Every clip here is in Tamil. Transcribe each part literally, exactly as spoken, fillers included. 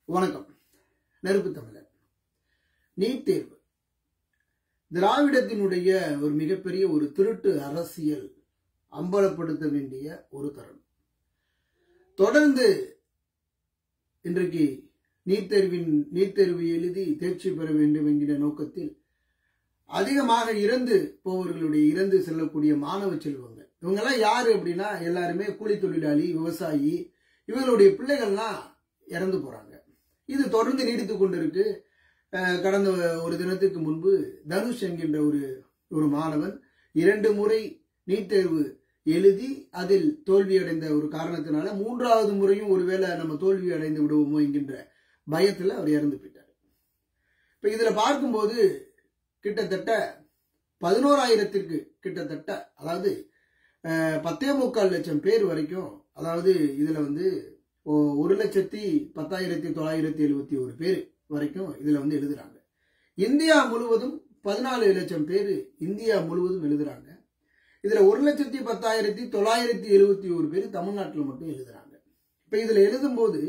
வணக்கம். நெருப்பு தமிழர். நீட் தேர்வு திராவிடத்தினுடைய ஒரு மிகப்பெரிய ஒரு திருட்டு அரசியல் அம்பலப்படுத்த வேண்டிய ஒரு தருணம். தொடர்ந்து இன்றைக்கு நீட் தேர்வின் நீட் தேர்வு எழுதி தேர்ச்சி பெற வேண்டும் என்கிற நோக்கத்தில் அதிகமாக இறந்து போவர்களுடைய இறந்து செல்லக்கூடிய மாணவ செல்வங்கள் இவங்கெல்லாம் யாரு அப்படின்னா எல்லாருமே கூலி தொழிலாளி, விவசாயி, இவங்களுடைய பிள்ளைகள்லாம் இறந்து போறாங்க. இது தொடர்ந்து நீடித்துக் கொண்டிருக்கு. கடந்த ஒரு தினத்துக்கு முன்பு தனுஷ் என்கின்ற ஒரு ஒரு மாணவன் இரண்டு முறை நீட் தேர்வு எழுதி அதில் தோல்வி அடைந்த ஒரு காரணத்தினால மூன்றாவது முறையும் ஒருவேளை நம்ம தோல்வி அடைந்து விடுவோமோ என்கின்ற பயத்தில் அவர் இறந்து போயிட்டார். இப்ப இதுல பார்க்கும்போது கிட்டத்தட்ட பதினோராயிரத்திற்கு கிட்டத்தட்ட அதாவது பத்தே முக்கால் லட்சம் பேர் வரைக்கும், அதாவது இதுல வந்து ஒரு லட்சத்தி பத்தாயிரத்தி தொள்ளாயிரத்தி எழுபத்தி ஒரு பேர் வரைக்கும் இதுல வந்து எழுதுறாங்க. இந்தியா முழுவதும் பதினாலு லட்சம் பேர் இந்தியா முழுவதும் எழுதுறாங்க. இதுல ஒரு லட்சத்தி பத்தாயிரத்தி தொள்ளாயிரத்தி எழுபத்தி ஒரு பேர் தமிழ்நாட்டில் மட்டும் எழுதுறாங்க. இப்ப இதுல எழுதும் போது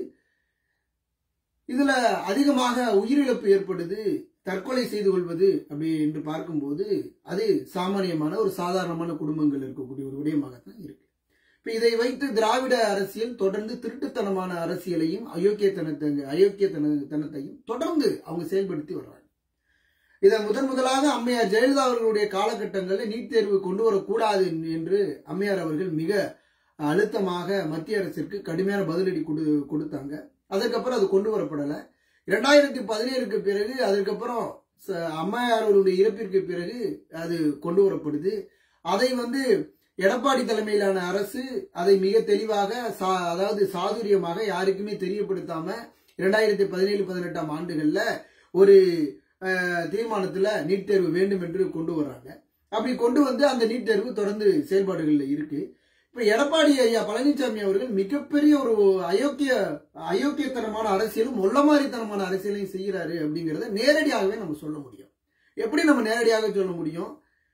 இதுல அதிகமாக உயிரிழப்பு ஏற்படுது, தற்கொலை செய்து கொள்வது அப்படி என்று பார்க்கும்போது அது சாமானியமான ஒரு சாதாரணமான குடும்பங்கள் இருக்கக்கூடிய ஒரு விடயமாகத்தான் இருக்கு. இப்ப இதை வைத்து திராவிட அரசியல் தொடர்ந்து திருட்டுத்தனமான அரசியலையும் அயோக்கியத்தனத்தை அயோக்கியத்தனத்தையும் தொடர்ந்து அவங்க செயல்படுத்தி வர்றாங்க. இதை முதன் முதலாக அம்மையார் ஜெயலலிதா அவர்களுடைய காலகட்டங்களில் நீட் தேர்வு கொண்டு வரக்கூடாது என்று அம்மையார் அவர்கள் மிக அழுத்தமாக மத்திய அரசிற்கு கடுமையான பதிலடி கொடுத்தாங்க. அதுக்கப்புறம் அது கொண்டு வரப்படலை. இரண்டாயிரத்தி பதினேழுக்கு பிறகு அதுக்கப்புறம் அம்மையார் அவர்களுடைய இறப்பிற்கு பிறகு அது கொண்டு வரப்படுது. அதை வந்து எடப்பாடி தலைமையிலான அரசு அதை மிக தெளிவாக அதாவது சாதுரியமாக யாருக்குமே தெரியப்படுத்தாம இரண்டாயிரத்தி பதினேழு பதினெட்டாம் ஆண்டுகள்ல ஒரு தீர்மானத்துல நீட் தேர்வு வேண்டும் என்று கொண்டு வர்றாங்க. அப்படி கொண்டு வந்து அந்த நீட் தேர்வு தொடர்ந்து செயல்பாடுகள்ல இருக்கு. இப்ப எடப்பாடி ஐயா பழனிசாமி அவர்கள் மிகப்பெரிய ஒரு அயோக்கிய அயோக்கியத்தனமான அரசியலும் மொள்ளமாரித்தனமான அரசியலையும் செய்கிறாரு அப்படிங்கறத நேரடியாகவே நம்ம சொல்ல முடியும். எப்படி நம்ம நேரடியாக சொல்ல முடியும்?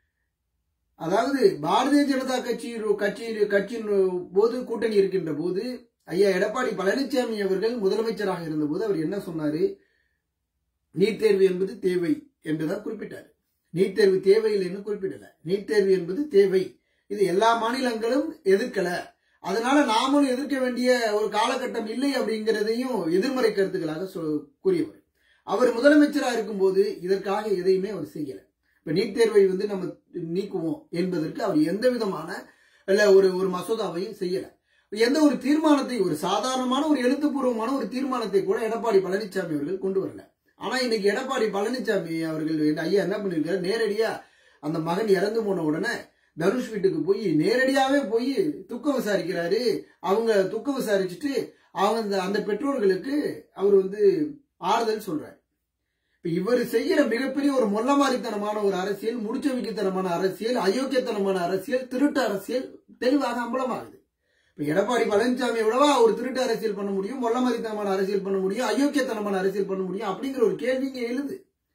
அதாவது பாரதிய ஜனதா கட்சி கட்சி கட்சியின் போது கூட்டணி இருக்கின்ற போது ஐயா எடப்பாடி பழனிசாமி அவர்கள் முதலமைச்சராக இருந்த போது அவர் என்ன சொன்னாரு? நீட் தேர்வு என்பது தேவை என்றுதான் குறிப்பிட்டார். நீட் தேர்வு தேவையில்லைன்னு குறிப்பிடல. நீட் தேர்வு என்பது தேவை. இது எல்லா மாநிலங்களும் எதிர்க்கல, அதனால நாமளும் எதிர்க்க வேண்டிய ஒரு காலகட்டம் இல்லை அப்படிங்கிறதையும் எதிர்மறை கருத்துக்களாக கூறியவர். அவர் முதலமைச்சராக இருக்கும் போது இதற்காக எதையுமே அவர் செய்யல. இப்ப நீட் தேர்வை வந்து நம்ம நீக்குவோம் என்பதற்கு அவர் எந்த விதமான ஒரு ஒரு மசோதாவையும் செய்யல. எந்த ஒரு தீர்மானத்தை, ஒரு சாதாரணமான ஒரு எழுத்துப்பூர்வமான ஒரு தீர்மானத்தை கூட எடப்பாடி பழனிசாமி அவர்கள் கொண்டு வரல. ஆனா இன்னைக்கு எடப்பாடி பழனிசாமி அவர்கள் ஐயா என்ன பண்ணிருக்காரு? நேரடியா அந்த மகன் இறந்து போன உடனே தனுஷ் வீட்டுக்கு போய் நேரடியாவே போய் துக்கம் விசாரிக்கிறாரு. அவங்க துக்கம் விசாரிச்சுட்டு அவங்க அந்த பெற்றோர்களுக்கு அவர் வந்து ஆறுதல் சொல்றாரு. இப்ப இவர் செய்கிற மிகப்பெரிய ஒரு மொள்ளமாரித்தனமான ஒரு அரசியல், முடிச்சவிக்கத்தனமான அரசியல், அயோக்கியத்தனமான அரசியல், திருட்டு அரசியல் தெளிவாக அம்பலமாகுது. இப்ப எடப்பாடி பழனிசாமி எவ்வளவா ஒரு திருட்டு அரசியல் பண்ண முடியும், மொள்ளமாரித்தனமான அரசியல் பண்ண முடியும், அயோக்கியத்தனமான அரசியல் பண்ண முடியும் அப்படிங்கிற ஒரு கேள்வி இங்க எழுது.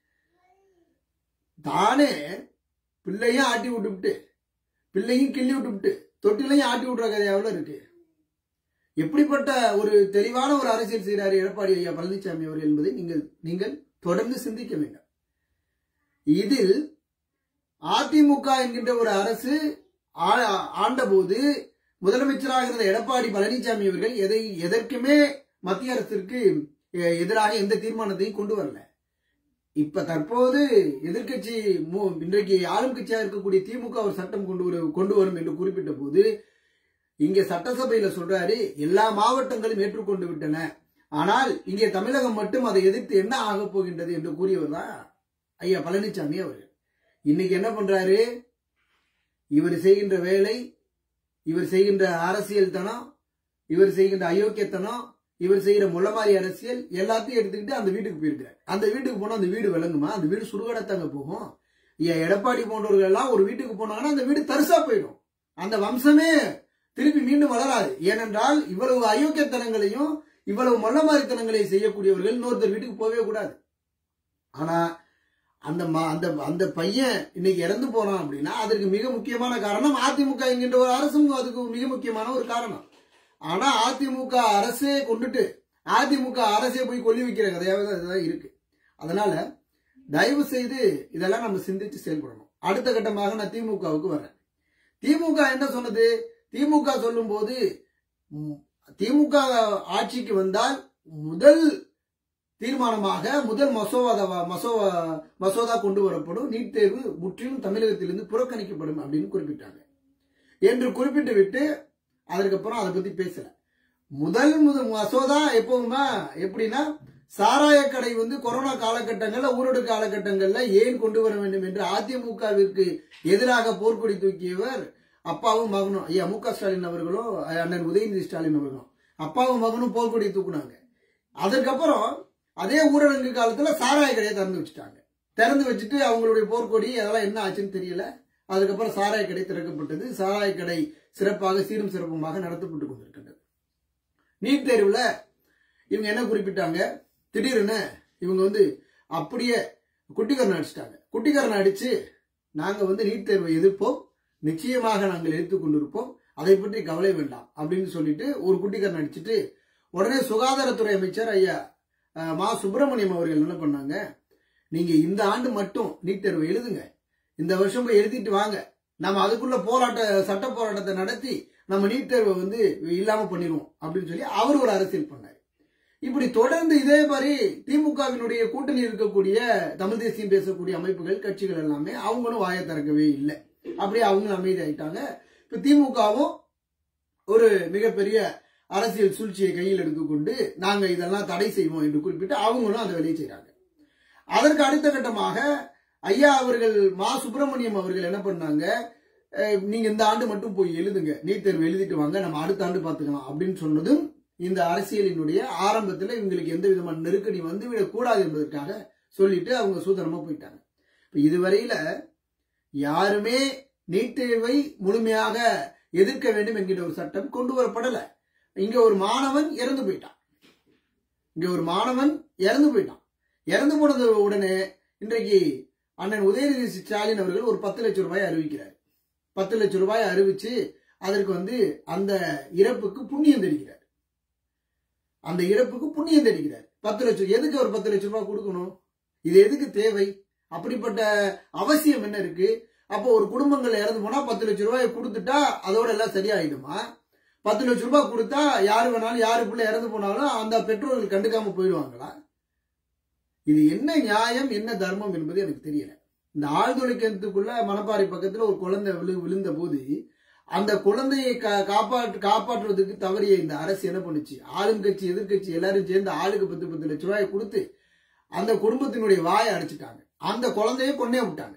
தானே பிள்ளையும் ஆட்டி விட்டுவிட்டு பிள்ளையும் கிள்ளி விட்டுவிட்டு தொட்டிலையும் ஆட்டி விட்டுற கதை எவ்வளவு இருக்கு. எப்படிப்பட்ட ஒரு தெளிவான ஒரு அரசியல் செய்கிறாரு எடப்பாடி ஐயா பழனிசாமி அவர்கள் என்பதை நீங்கள் நீங்கள் தொடர்ந்து சிந்திக்க வேண்டும். இதில் அதிமுக என்கின்ற ஒரு அரசு ஆண்டபோது முதலமைச்சராக இருந்த எடப்பாடி பழனிசாமி அவர்கள் எதை எதற்குமே மத்திய அரசிற்கு எதிராக எந்த தீர்மானத்தையும் கொண்டு வரல. இப்ப தற்போது எதிர்கட்சி இன்றைக்கு ஆளும் கட்சியாக இருக்கக்கூடிய திமுக ஒரு சட்டம் கொண்டு வரும் கொண்டு வரும் என்று குறிப்பிட்ட போது இங்க சட்டசபையில சொல்றாரு எல்லா மாவட்டங்களும் ஏற்றுக்கொண்டு விட்டன, ஆனால் இங்கே தமிழகம் மட்டும் அதை எதிர்த்து என்ன ஆக போகின்றது என்று கூறியவர் தான் ஐயா பழனிசாமி அவர்கள். இன்னைக்கு என்ன பண்றாரு? இவர் செய்கின்ற வேலை, இவர் செய்கின்ற அரசியல் தனம், இவர் செய்கின்ற அயோக்கியத்தனம், இவர் செய்கிற முள்ளமாரி அரசியல் எல்லாத்தையும் எடுத்துக்கிட்டு அந்த வீட்டுக்கு போயிருக்காரு. அந்த வீட்டுக்கு போனா அந்த வீடு விளங்குமா? அந்த வீடு சுடுகாடத்தாங்க போகும். ஐயா எடப்பாடி போன்றவர்கள் எல்லாம் ஒரு வீட்டுக்கு போனாங்கன்னா அந்த வீடு தரிசா போயிடும். அந்த வம்சமே திருப்பி மீண்டும் வளராது. ஏனென்றால் இவ்வளவு அயோக்கியத்தனங்களையும் இவ்வளவு மொள்ளமாரித்தனங்களையும் செய்யக்கூடியவர்கள் இன்னொருத்தர் வீட்டுக்கு போகவே கூடாது. ஆனா அந்த அந்த அந்த பையன் இன்னைக்கு இறந்து போனான் அப்படின்னா அதற்கு மிக முக்கியமான காரணம் அதிமுக என்கின்ற ஒரு அரசும் அதுக்கு மிக முக்கியமான ஒரு காரணம். ஆனா அதிமுக அரசே கொண்டுட்டு அதிமுக அரசே போய் கொல்லி வைக்கிற கதையாவே தான் இருக்கு. அதனால தயவு செய்து இதெல்லாம் நம்ம சிந்திச்சு செயல்படணும். அடுத்த கட்டமாக நான் திமுகவுக்கு வர்றேன். திமுக என்ன சொன்னது? திமுக சொல்லும் போது திமுக ஆட்சிக்கு வந்தால் முதல் தீர்மானமாக முதல் மசோதா மசோதா மசோதா கொண்டு வரப்படும், நீட் தேர்வு முற்றிலும் தமிழகத்திலிருந்து புறக்கணிக்கப்படும் அப்படின்னு குறிப்பிட்டாங்க. என்று குறிப்பிட்டு விட்டு அதற்கப்புறம் அதை பத்தி பேசல. முதல் முதல் மசோதா எப்பவுமா எப்படின்னா, சாராய கடை வந்து கொரோனா காலகட்டங்கள்ல ஊரடங்கு காலகட்டங்கள்ல ஏன் கொண்டு வர வேண்டும் என்று அதிமுகவிற்கு எதிராக போர்க்கொடி தூக்கியவர் அப்பாவும் மகனும், ஐயா மு க ஸ்டாலின் அவர்களும் அண்ணன் உதயநிதி ஸ்டாலின் அவர்களும் அப்பாவும் மகனும் போர்க்கொடி தூக்குனாங்க. அதற்கப்புறம் அதே ஊரடங்கு காலத்துல சாராய கடையை திறந்து வச்சுட்டாங்க. திறந்து வச்சுட்டு அவங்களுடைய போர்க்கொடி அதெல்லாம் என்ன ஆச்சுன்னு தெரியல. அதுக்கப்புறம் சாராய கடை திறக்கப்பட்டது. சாராய கடை சிறப்பாக சீரும் சிறப்புமாக நடத்தப்பட்டு கொண்டிருக்கின்றது. நீட் தேர்வுல இவங்க என்ன குறிப்பிட்டாங்க? திடீர்னு இவங்க வந்து அப்படியே குட்டிக்கரணை அடிச்சிட்டாங்க. குட்டிக்கரணை அடிச்சு நாங்க வந்து நீட் தேர்வை எதிர்ப்போம், நிச்சயமாக நாங்கள் எடுத்துக் கொண்டிருப்போம், அதை பற்றி கவலை வேண்டாம் அப்படின்னு சொல்லிட்டு ஒரு குட்டிக்கரணை அடிச்சுட்டு உடனே சுகாதாரத்துறை அமைச்சர் ஐயா மா சுப்பிரமணியம் அவர்கள் என்ன பண்ணாங்க, நீங்க இந்த ஆண்டு மட்டும் நீட் தேர்வை எழுதுங்க, இந்த வருஷம் போய் எழுதிட்டு வாங்க, நம்ம அதுக்குள்ள போராட்ட சட்ட போராட்டத்தை நடத்தி நம்ம நீட் தேர்வை வந்து இல்லாம பண்ணிடுவோம் அப்படின்னு சொல்லி அவர் ஒரு அரசியல் பண்ணார். இப்படி தொடர்ந்து இதே மாதிரி திமுகவினுடைய கூட்டணி இருக்கக்கூடிய தமிழ் தேசியம் பேசக்கூடிய அமைப்புகள் கட்சிகள் எல்லாமே அவங்களும் வாயை திறக்கவே இல்லை. அப்படியே அவங்களும் அமைதி ஆயிட்டாங்க. இப்ப திமுகவும் ஒரு மிகப்பெரிய அரசியல் சூழ்ச்சியை கையில் எடுத்துக்கொண்டு நாங்க இதெல்லாம் தடை செய்வோம் என்று குறிப்பிட்டு அவங்களும் அதை வெளியே செய்யறாங்க. அதற்கு அடுத்த கட்டமாக ஐயா அவர்கள் மா சுப்பிரமணியம் அவர்கள் என்ன பண்ணாங்க, நீங்க இந்த ஆண்டு மட்டும் போய் எழுதுங்க, நீட் தேர்வு எழுதிட்டு வாங்க, நம்ம அடுத்த ஆண்டு பாத்துக்கலாம் அப்படின்னு சொன்னதும் இந்த அரசியலினுடைய ஆரம்பத்தில் இவங்களுக்கு எந்த விதமான நெருக்கடி வந்துவிடக் கூடாது என்பதற்காக சொல்லிட்டு அவங்க சூதனமா போயிட்டாங்க. இதுவரையில யாருமே நீட் தேர்வை முழுமையாக எதிர்க்க வேண்டும் என்கிற ஒரு சட்டம் கொண்டு வரப்படல. இங்க ஒரு மாணவன் இறந்து போயிட்டான். இங்க ஒரு மாணவன் இறந்து போயிட்டான். இறந்து போனது உடனே இன்றைக்கு அண்ணன் உதயநிதி ஸ்டாலின் அவர்கள் ஒரு பத்து லட்சம் ரூபாய் அறிவிக்கிறார். பத்து லட்சம் ரூபாய் அறிவிச்சு அதற்கு வந்து அந்த இறப்புக்கு புண்ணியம் தெரிகிறார். அந்த இறப்புக்கு புண்ணியம் தெரிகிறார். பத்து லட்சம் எதுக்கு ஒரு பத்து லட்சம் ரூபாய் கொடுக்கணும்? இது எதுக்கு தேவை? அப்படிப்பட்ட அவசியம் என்ன இருக்கு? அப்போ ஒரு குடும்பங்கள் இறந்து போனா பத்து லட்சம் ரூபாய் கொடுத்துட்டா அதோட எல்லாம் சரியாயிடுமா? பத்து லட்சம் ரூபாய் கொடுத்தா யாரு வேணாலும் யாரு பிள்ளை இறந்து போனாலும் அந்த பெற்றோர்கள் கண்டுக்காம போயிடுவாங்களா? இது என்ன நியாயம், என்ன தர்மம் என்பது எனக்கு தெரியல. இந்த ஆழ்துளை கிணத்துக்குள்ள மணப்பாறை பக்கத்துல ஒரு குழந்தை விழு விழுந்த போது அந்த குழந்தையை காப்பாற்று காப்பாற்றுவதற்கு தவறிய இந்த அரசு என்ன பண்ணுச்சு? ஆளும் கட்சி எதிர்கட்சி எல்லாரும் சேர்ந்து ஆளுக்கு பத்து பத்து லட்சம் ரூபாய் கொடுத்து அந்த குடும்பத்தினுடைய வாயை அடைச்சிட்டாங்க. அந்த குழந்தையை கொன்னே விட்டாங்க.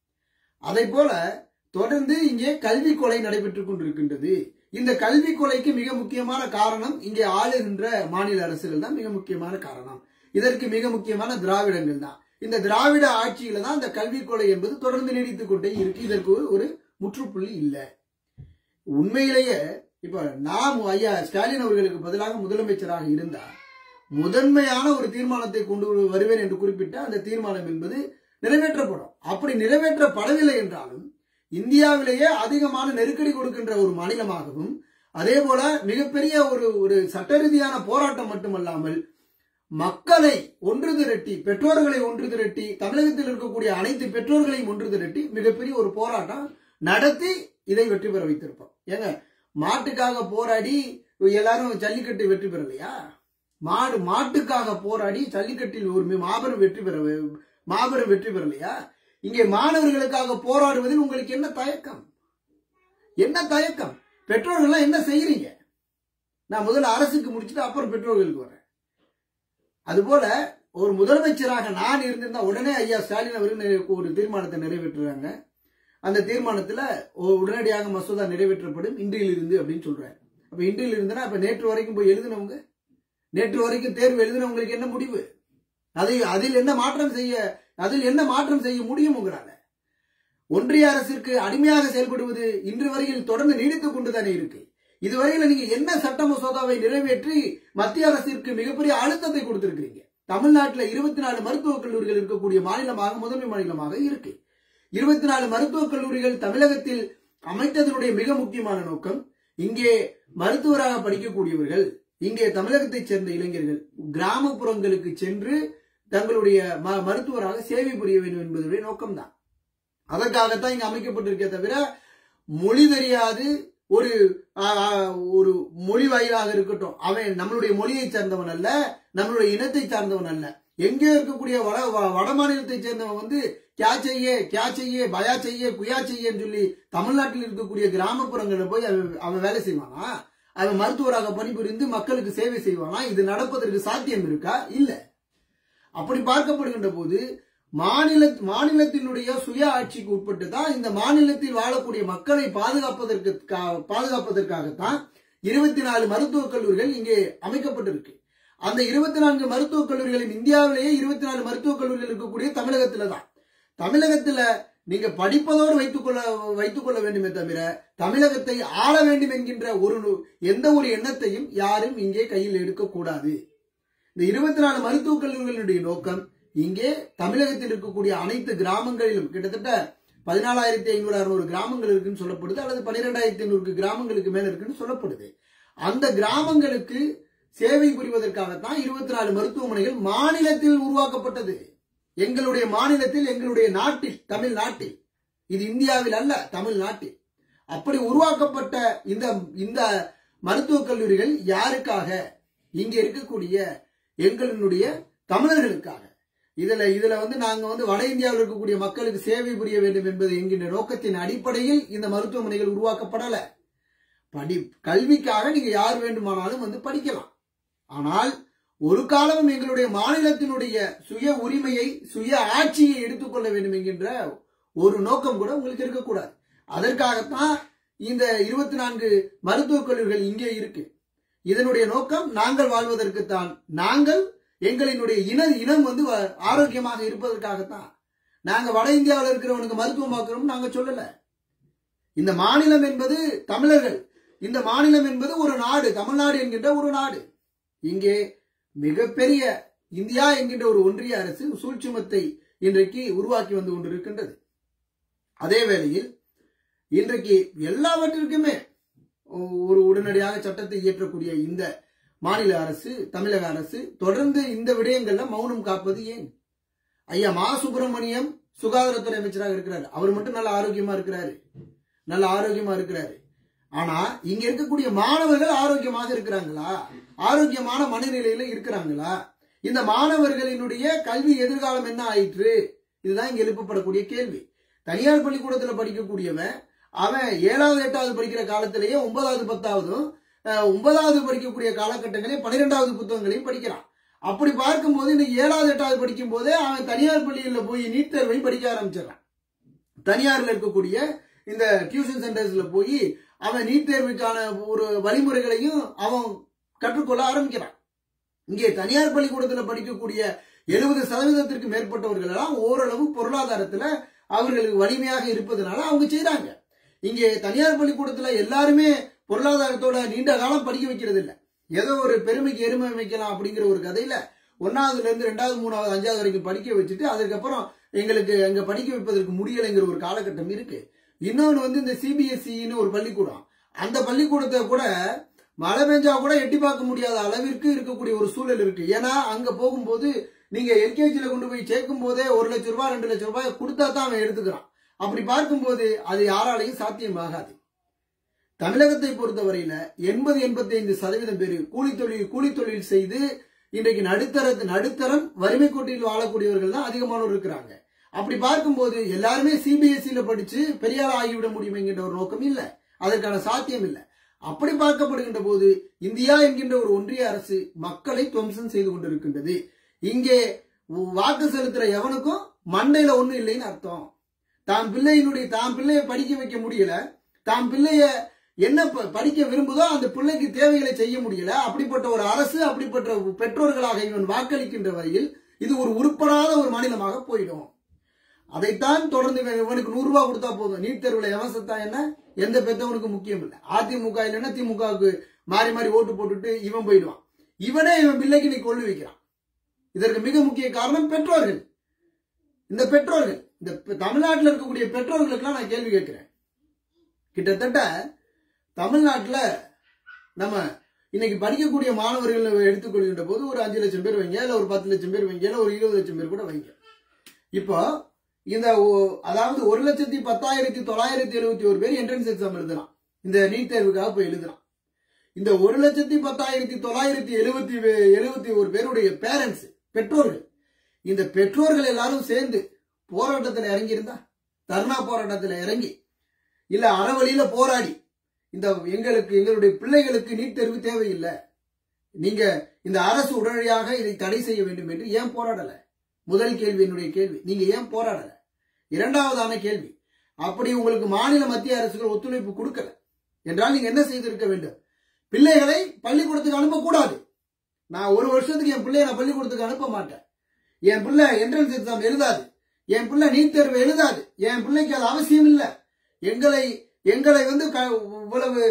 அதை போல தொடர்ந்து இங்கே கல்வி கொலை நடைபெற்றுக் கொண்டிருக்கின்றது. இந்த கல்வி கொலைக்கு மிக முக்கியமான காரணம் இங்கே ஆளுகின்ற மாநில அரசுகள் தான் மிக முக்கியமான காரணம். இதற்கு மிக முக்கியமான திராவிடங்கள் தான். இந்த திராவிட ஆட்சியில தான் இந்த கல்வி கொலை என்பது தொடர்ந்து நீடித்துக் கொண்டே இருக்கு. இதற்கு ஒரு முற்றுப்புள்ளி இல்லை. உண்மையிலேயே இப்ப நாம் ஐயா ஸ்டாலின் அவர்களுக்கு பதிலாக முதலமைச்சராக இருந்தார் முதன்மையான ஒரு தீர்மானத்தை கொண்டு வருவேன் என்று குறிப்பிட்ட அந்த தீர்மானம் என்பது நிறைவேற்றப்படும். அப்படி நிறைவேற்றப்படவில்லை என்றாலும் இந்தியாவிலேயே அதிகமான நெருக்கடி கொடுக்கின்ற ஒரு மாநிலமாகவும் அதே போல மிகப்பெரிய ஒரு ஒரு சட்ட ரீதியான போராட்டம் மட்டுமல்லாமல் மக்களை ஒன்று திரட்டி பெற்றோர்களை ஒன்று திரட்டி தமிழகத்தில் இருக்கக்கூடிய அனைத்து பெற்றோர்களையும் ஒன்று திரட்டி மிகப்பெரிய ஒரு போராட்டம் நடத்தி இதை வெற்றி பெற வைத்திருப்போம். ஏங்க மாட்டுக்காக போராடி எல்லாரும் ஜல்லிக்கட்டு வெற்றி பெறலையா? மாடு மாட்டுக்காக போராடி ஜல்லிக்கட்டில் ஒரு மாபெரும் வெற்றி பெற மாபெரும் வெற்றி பெறலையா? இங்கே மாணவர்களுக்காக போராடுவதில் உங்களுக்கு என்ன தயக்கம்? என்ன தயக்கம்? பெற்றோர்கள் என்ன செய்யறீங்க? நான் முதல்ல அரசுக்கு முடிச்சுட்டு அப்புறம் பெற்றோர்களுக்கு வரேன். அதுபோல ஒரு முதலமைச்சராக நான் இருந்திருந்தா உடனே ஐயா ஸ்டாலின் அவர்கள் ஒரு தீர்மானத்தை நிறைவேற்றுறாங்க. அந்த தீர்மானத்துல உடனடியாக மசோதா நிறைவேற்றப்படும் இன்றிலிருந்து அப்படின்னு சொல்றாரு. அப்ப இன்றில் இருந்துன்னா அப்ப நேற்று வரைக்கும் போய் எழுதினவங்க, நேற்று வரைக்கும் தேர்வு எழுதினவங்களுக்கு என்ன முடிவு? அதை அதில் என்ன மாற்றம் செய்ய அதில் என்ன மாற்றம் செய்ய முடியும்ங்கிறாங்க. ஒன்றிய அரசிற்கு அடிமையாக செயல்படுவது இன்று வரையில் தொடர்ந்து நீடித்துக் கொண்டுதானே இருக்கு. இதுவரையில நீங்க என்ன சட்ட மசோதாவை நிறைவேற்றி மத்திய அரசிற்கு மிகப்பெரிய அழுத்தத்தை கொடுத்திருக்கிறீங்க. தமிழ்நாட்டில் இருபத்தி நாலு மருத்துவக் கல்லூரிகள் இருக்கக்கூடிய மாநிலமாக முதன்மை மாநிலமாக இருக்கு. இருபத்தி நாலு மருத்துவக் கல்லூரிகள் தமிழகத்தில் அமைத்ததனுடைய மிக முக்கியமான நோக்கம் இங்கே மருத்துவராக படிக்கக்கூடியவர்கள் இங்கே தமிழகத்தைச் சேர்ந்த இளைஞர்கள் கிராமப்புறங்களுக்கு சென்று தங்களுடைய மருத்துவராக சேவை புரிய வேண்டும் என்பதுடைய நோக்கம்தான். அதற்காகத்தான் இங்கு அமைக்கப்பட்டிருக்கே தவிர மொழி தெரியாது ஒரு ஒரு மொழி வாயிலாக இருக்கட்டும், அவன் நம்மளுடைய மொழியை சார்ந்தவன் அல்ல, நம்மளுடைய இனத்தை சார்ந்தவன் அல்ல. எங்கே இருக்கக்கூடிய வட வட மாநிலத்தை சேர்ந்தவன் வந்து கியா செய்ய கியா செய்ய பயா செய்ய குயா செய்யன்னு சொல்லி தமிழ்நாட்டில் இருக்கக்கூடிய கிராமப்புறங்களில் போய் அவன் வேலை செய்வானா? அவன் மருத்துவராக பணிபுரிந்து மக்களுக்கு சேவை செய்வானா? இது நடப்பதற்கு சாத்தியம் இருக்கா? இல்ல. அப்படி பார்க்கப்படுகின்ற போது மாநில மாநிலத்தினுடைய சுய ஆட்சிக்கு உட்பட்டு தான் இந்த மாநிலத்தில் வாழக்கூடிய மக்களை பாதுகாப்பதற்கு பாதுகாப்பதற்காகத்தான் இருபத்தி நாலு மருத்துவக் கல்லூரிகள் இங்கே அமைக்கப்பட்டிருக்கு. அந்த இருபத்தி நான்கு மருத்துவக் கல்லூரிகளின் இந்தியாவிலேயே இருபத்தி நாலு மருத்துவக் கல்லூரிகள் இருக்கக்கூடிய தமிழகத்துல தான். தமிழகத்துல நீங்க படிப்பதோடு வைத்துக் கொள்ள வைத்துக் கொள்ள வேண்டுமே தவிர தமிழகத்தை ஆள வேண்டும் என்கின்ற ஒரு எந்த ஒரு எண்ணத்தையும் யாரும் இங்கே கையில் எடுக்கக்கூடாது. இந்த இருபத்தி நாலு மருத்துவக் கல்லூரிகளுடைய நோக்கம் இங்கே தமிழகத்தில் இருக்கக்கூடிய அனைத்து கிராமங்களிலும் கிட்டத்தட்ட பதினாலாயிரத்தி ஐநூறு அறுநூறு கிராமங்கள் இருக்குன்னு சொல்லப்படுது, அல்லது பனிரெண்டாயிரத்தி ஐநூறு கிராமங்களுக்கு மேல இருக்குன்னு சொல்லப்படுது. அந்த கிராமங்களுக்கு சேவை புரிவதற்காகத்தான் இருபத்தி நாலு மருத்துவமனைகள் மாநிலத்தில் உருவாக்கப்பட்டது. எங்களுடைய மாநிலத்தில், எங்களுடைய நாட்டில், தமிழ்நாட்டில். இது இந்தியாவில் அல்ல, தமிழ்நாட்டில். அப்படி உருவாக்கப்பட்ட இந்த இந்த மருத்துவக் கல்லூரிகள் யாருக்காக? இங்க இருக்கக்கூடிய எங்களுடைய தமிழர்களுக்காக. இதுல இதுல வந்து நாங்க வந்து வட இந்தியாவில் இருக்கக்கூடிய மக்களுக்கு சேவை புரிய வேண்டும் என்பது என்கின்ற நோக்கத்தின் அடிப்படையில் இந்த மருத்துவமனைகள் உருவாக்கப்படல. படி கல்விக்காக நீங்க யார் வேண்டுமானாலும் வந்து படிக்கலாம். ஆனால் ஒரு காலமும் எங்களுடைய மாநிலத்தினுடைய சுய உரிமையை, சுய ஆட்சியை எடுத்துக்கொள்ள வேண்டும் என்கின்ற ஒரு நோக்கம் கூட உங்களுக்கு இருக்கக்கூடாது. அதற்காகத்தான் இந்த இருபத்தி நான்கு மருத்துவக் கல்லூரிகள் இங்கே இருக்கு. இதனுடைய நோக்கம் நாங்கள் வாழ்வதற்குத்தான். நாங்கள் எங்களினுடைய இன இனம் வந்து ஆரோக்கியமாக இருப்பதற்காகத்தான். நாங்க வட இந்தியாவில் இருக்கிறவனுக்கு மருத்துவம் பார்க்கிறோம் நாங்க சொல்லல. இந்த மாநிலம் என்பது தமிழர்கள், இந்த மாநிலம் என்பது ஒரு நாடு, தமிழ்நாடு என்கின்ற ஒரு நாடு. இங்கே மிகப்பெரிய இந்தியா என்கின்ற ஒரு ஒன்றிய அரசு சூழ்ச்சிமத்தை இன்றைக்கு உருவாக்கி வந்து கொண்டிருக்கின்றது. அதே வேளையில் இன்றைக்கு எல்லாவற்றிற்குமே ஒரு உடனடியாக சட்டத்தை இயற்றக்கூடிய இந்த மாநில அரசு, தமிழக அரசு தொடர்ந்து இந்த விடயங்கள்ல மௌனம் காப்பது ஏன்? ஐயா மா சுப்பிரமணியம் சுகாதாரத்துறை அமைச்சராக இருக்கிறாரு. அவர் மட்டும் நல்ல ஆரோக்கியமா இருக்கிறாரு, நல்ல ஆரோக்கியமா இருக்கிறாரு. ஆனா இங்க இருக்கக்கூடிய மாணவர்கள் ஆரோக்கியமாக இருக்கிறாங்களா? ஆரோக்கியமான மனநிலையில இருக்கிறாங்களா? இந்த மாணவர்களினுடைய கல்வி எதிர்காலம் என்ன ஆயிற்று? இதுதான் இங்க எழுப்பப்படக்கூடிய கேள்வி. தனியார் பள்ளிக்கூடத்துல படிக்கக்கூடியவன் அவன் ஏழாவது எட்டாவது படிக்கிற காலத்திலேயே ஒன்பதாவது பத்தாவதும் ஒன்பதாவது படிக்கக்கூடிய காலகட்டங்களையும் பனிரெண்டாவது புத்தகங்களையும் படிக்கிறான். அப்படி பார்க்கும்போது இந்த ஏழாவது எட்டாவது படிக்கும் போதே அவன் தனியார் பள்ளியில போய் நீட் தேர்வையும் படிக்க ஆரம்பிச்சிடறான். தனியார்ல இருக்கக்கூடிய இந்த டியூஷன் சென்டர்ஸ்ல போய் அவன் நீட் தேர்வுக்கான ஒரு வழிமுறைகளையும் அவன் கற்றுக்கொள்ள ஆரம்பிக்கிறான். இங்கே தனியார் பள்ளிக்கூடத்தில் படிக்கக்கூடிய எழுபது சதவீதத்திற்கு மேற்பட்டவர்கள் எல்லாம் ஓரளவு பொருளாதாரத்துல அவர்களுக்கு வலிமையாக இருப்பதனால அவங்க செய்யறாங்க. இங்கே தனியார் பள்ளிக்கூடத்துல எல்லாருமே பொருளாதாரத்தோட நீண்ட காலம் படிக்க வைக்கிறது இல்லை. ஏதோ ஒரு பெருமைக்கு எருமை வைக்கலாம் அப்படிங்கிற ஒரு கதையில ஒன்னாவதுல இருந்து ரெண்டாவது மூணாவது அஞ்சாவது வரைக்கும் படிக்க வச்சுட்டு அதுக்கப்புறம் எங்களுக்கு அங்க படிக்க வைப்பதற்கு முடியலைங்கிற ஒரு காலகட்டம் இருக்கு. இன்னொன்னு வந்து இந்த சிபிஎஸ்இன்னு ஒரு பள்ளிக்கூடம், அந்த பள்ளிக்கூடத்தை கூட மழை பெஞ்சா கூட எட்டி பார்க்க முடியாத அளவிற்கு இருக்கக்கூடிய ஒரு சூழல் இருக்கு. ஏன்னா அங்க போகும்போது நீங்க எல்கேஜில கொண்டு போய் சேர்க்கும் போதே ஒரு லட்சம் ரூபாய் ரெண்டு லட்சம் ரூபாய் கொடுத்தா தான் அவன் எடுத்துக்கிறான். அப்படி பார்க்கும்போது அது யாராலையும் சாத்தியமாகாது. தமிழகத்தை பொறுத்தவரையில எண்பது எண்பத்தி ஐந்து சதவீதம் பேர் கூலி தொழில் கூலி தொழில் செய்து இன்றைக்கு நடுத்தர நடுத்தரம் வறுமை கோட்டில் வாழக்கூடியவர்கள் தான் அதிகமானோர் இருக்கிறாங்க. அப்படி பார்க்கும்போது எல்லாருமே சிபிஎஸ்இல படிச்சு பெரியார் ஆகிவிட முடியும் என்கின்ற ஒரு நோக்கம் இல்லை, அதற்கான சாத்தியம் இல்லை. அப்படி பார்க்கப்படுகின்ற போது இந்தியா என்கின்ற ஒரு ஒன்றிய அரசு மக்களை துவம்சம் செய்து கொண்டிருக்கின்றது. இங்கே வாக்கு செலுத்துற எவனுக்கும் மண்டையில ஒண்ணும் இல்லைன்னு அர்த்தம். தாம் பிள்ளையினுடைய தாம் பிள்ளைய படிக்க வைக்க முடியல, தாம் பிள்ளைய என்ன படிக்க விரும்புதோ அந்த பிள்ளைக்கு தேவைகளை செய்ய முடியல. அப்படிப்பட்ட ஒரு அரசு, அப்படிப்பட்ட பெற்றோர்களாக இவன் வாக்களிக்கின்ற வரையில் இது ஒரு உருப்படாத ஒரு மாநிலமாக போயிடும். அதைத்தான் தொடர்ந்து இவனுக்கு நூறு ரூபாய் கொடுத்தா போதும், நீட் தேர்வுல எவன் செத்தா என்ன, எந்த பெத்தவனுக்கு முக்கியம் இல்லை. அதிமுக இல்லைன்னா திமுகவுக்கு மாறி மாறி ஓட்டு போட்டுட்டு இவன் போயிடுவான். இவனே இவன் பிள்ளைக்கு நீ கொள்ளு வைக்கிறான். இதற்கு மிக முக்கிய காரணம் பெற்றோர்கள். இந்த பெற்றோர்கள், இந்த தமிழ்நாட்டில் இருக்கக்கூடிய பெற்றோர்களுக்கெல்லாம் நான் கேள்வி கேட்கிறேன். கிட்டத்தட்ட தமிழ்நாட்டில் நம்ம இன்னைக்கு படிக்கக்கூடிய மாணவர்கள் எடுத்துக்கொள்கின்ற போது ஒரு அஞ்சு லட்சம் பேர் வைங்க, இல்ல ஒரு பத்து லட்சம் பேர் வைங்க, இல்ல ஒரு இருபது லட்சம் பேர் கூட வைங்க. இப்போ இந்த அதாவது ஒரு லட்சத்தி பத்தாயிரத்தி தொள்ளாயிரத்தி எழுபத்தி ஒரு பேர் என்ட்ரன்ஸ் எக்ஸாம் எழுதுறான், இந்த நீட் தேர்வுக்காக போய் எழுதுறான். இந்த ஒரு லட்சத்தி பத்தாயிரத்தி தொள்ளாயிரத்தி எழுபத்தி எழுபத்தி ஒரு பேருடைய பேரண்ட்ஸ், பெற்றோர்கள், இந்த பெற்றோர்கள் எல்லாரும் சேர்ந்து போராட்டத்தில் இறங்கி இருந்தா, தர்ணா போராட்டத்தில் இறங்கி இல்ல அறவழியில போராடி இந்த எங்களுக்கு எங்களுடைய பிள்ளைகளுக்கு நீட் தேர்வு தேவையில்லை, நீங்க இந்த அரசு உடனடியாக இதை தடை செய்ய வேண்டும் என்று ஏன் போராடல? முதல் கேள்வி, என்னுடைய கேள்வி, நீங்க ஏன் போராடல? இரண்டாவதான கேள்வி, அப்படி உங்களுக்கு மாநில மத்திய அரசுகள் ஒத்துழைப்பு கொடுக்கல என்றால் நீங்க என்ன செய்திருக்க வேண்டும்? பிள்ளைகளை பள்ளிக்கூடத்துக்கு அனுப்பக்கூடாது. நான் ஒரு வருஷத்துக்கு என் பிள்ளைய நான் பள்ளிக்கூடத்துக்கு அனுப்ப மாட்டேன், என் பிள்ளை என்ட்ரன்ஸ் எக்ஸாம் எழுதாது, என் பிள்ளை நீட் தேர்வு எழுதாது, என் பிள்ளைக்கு அது அவசியம் இல்லை. எங்களை எங்களை வந்து இவ்வளவு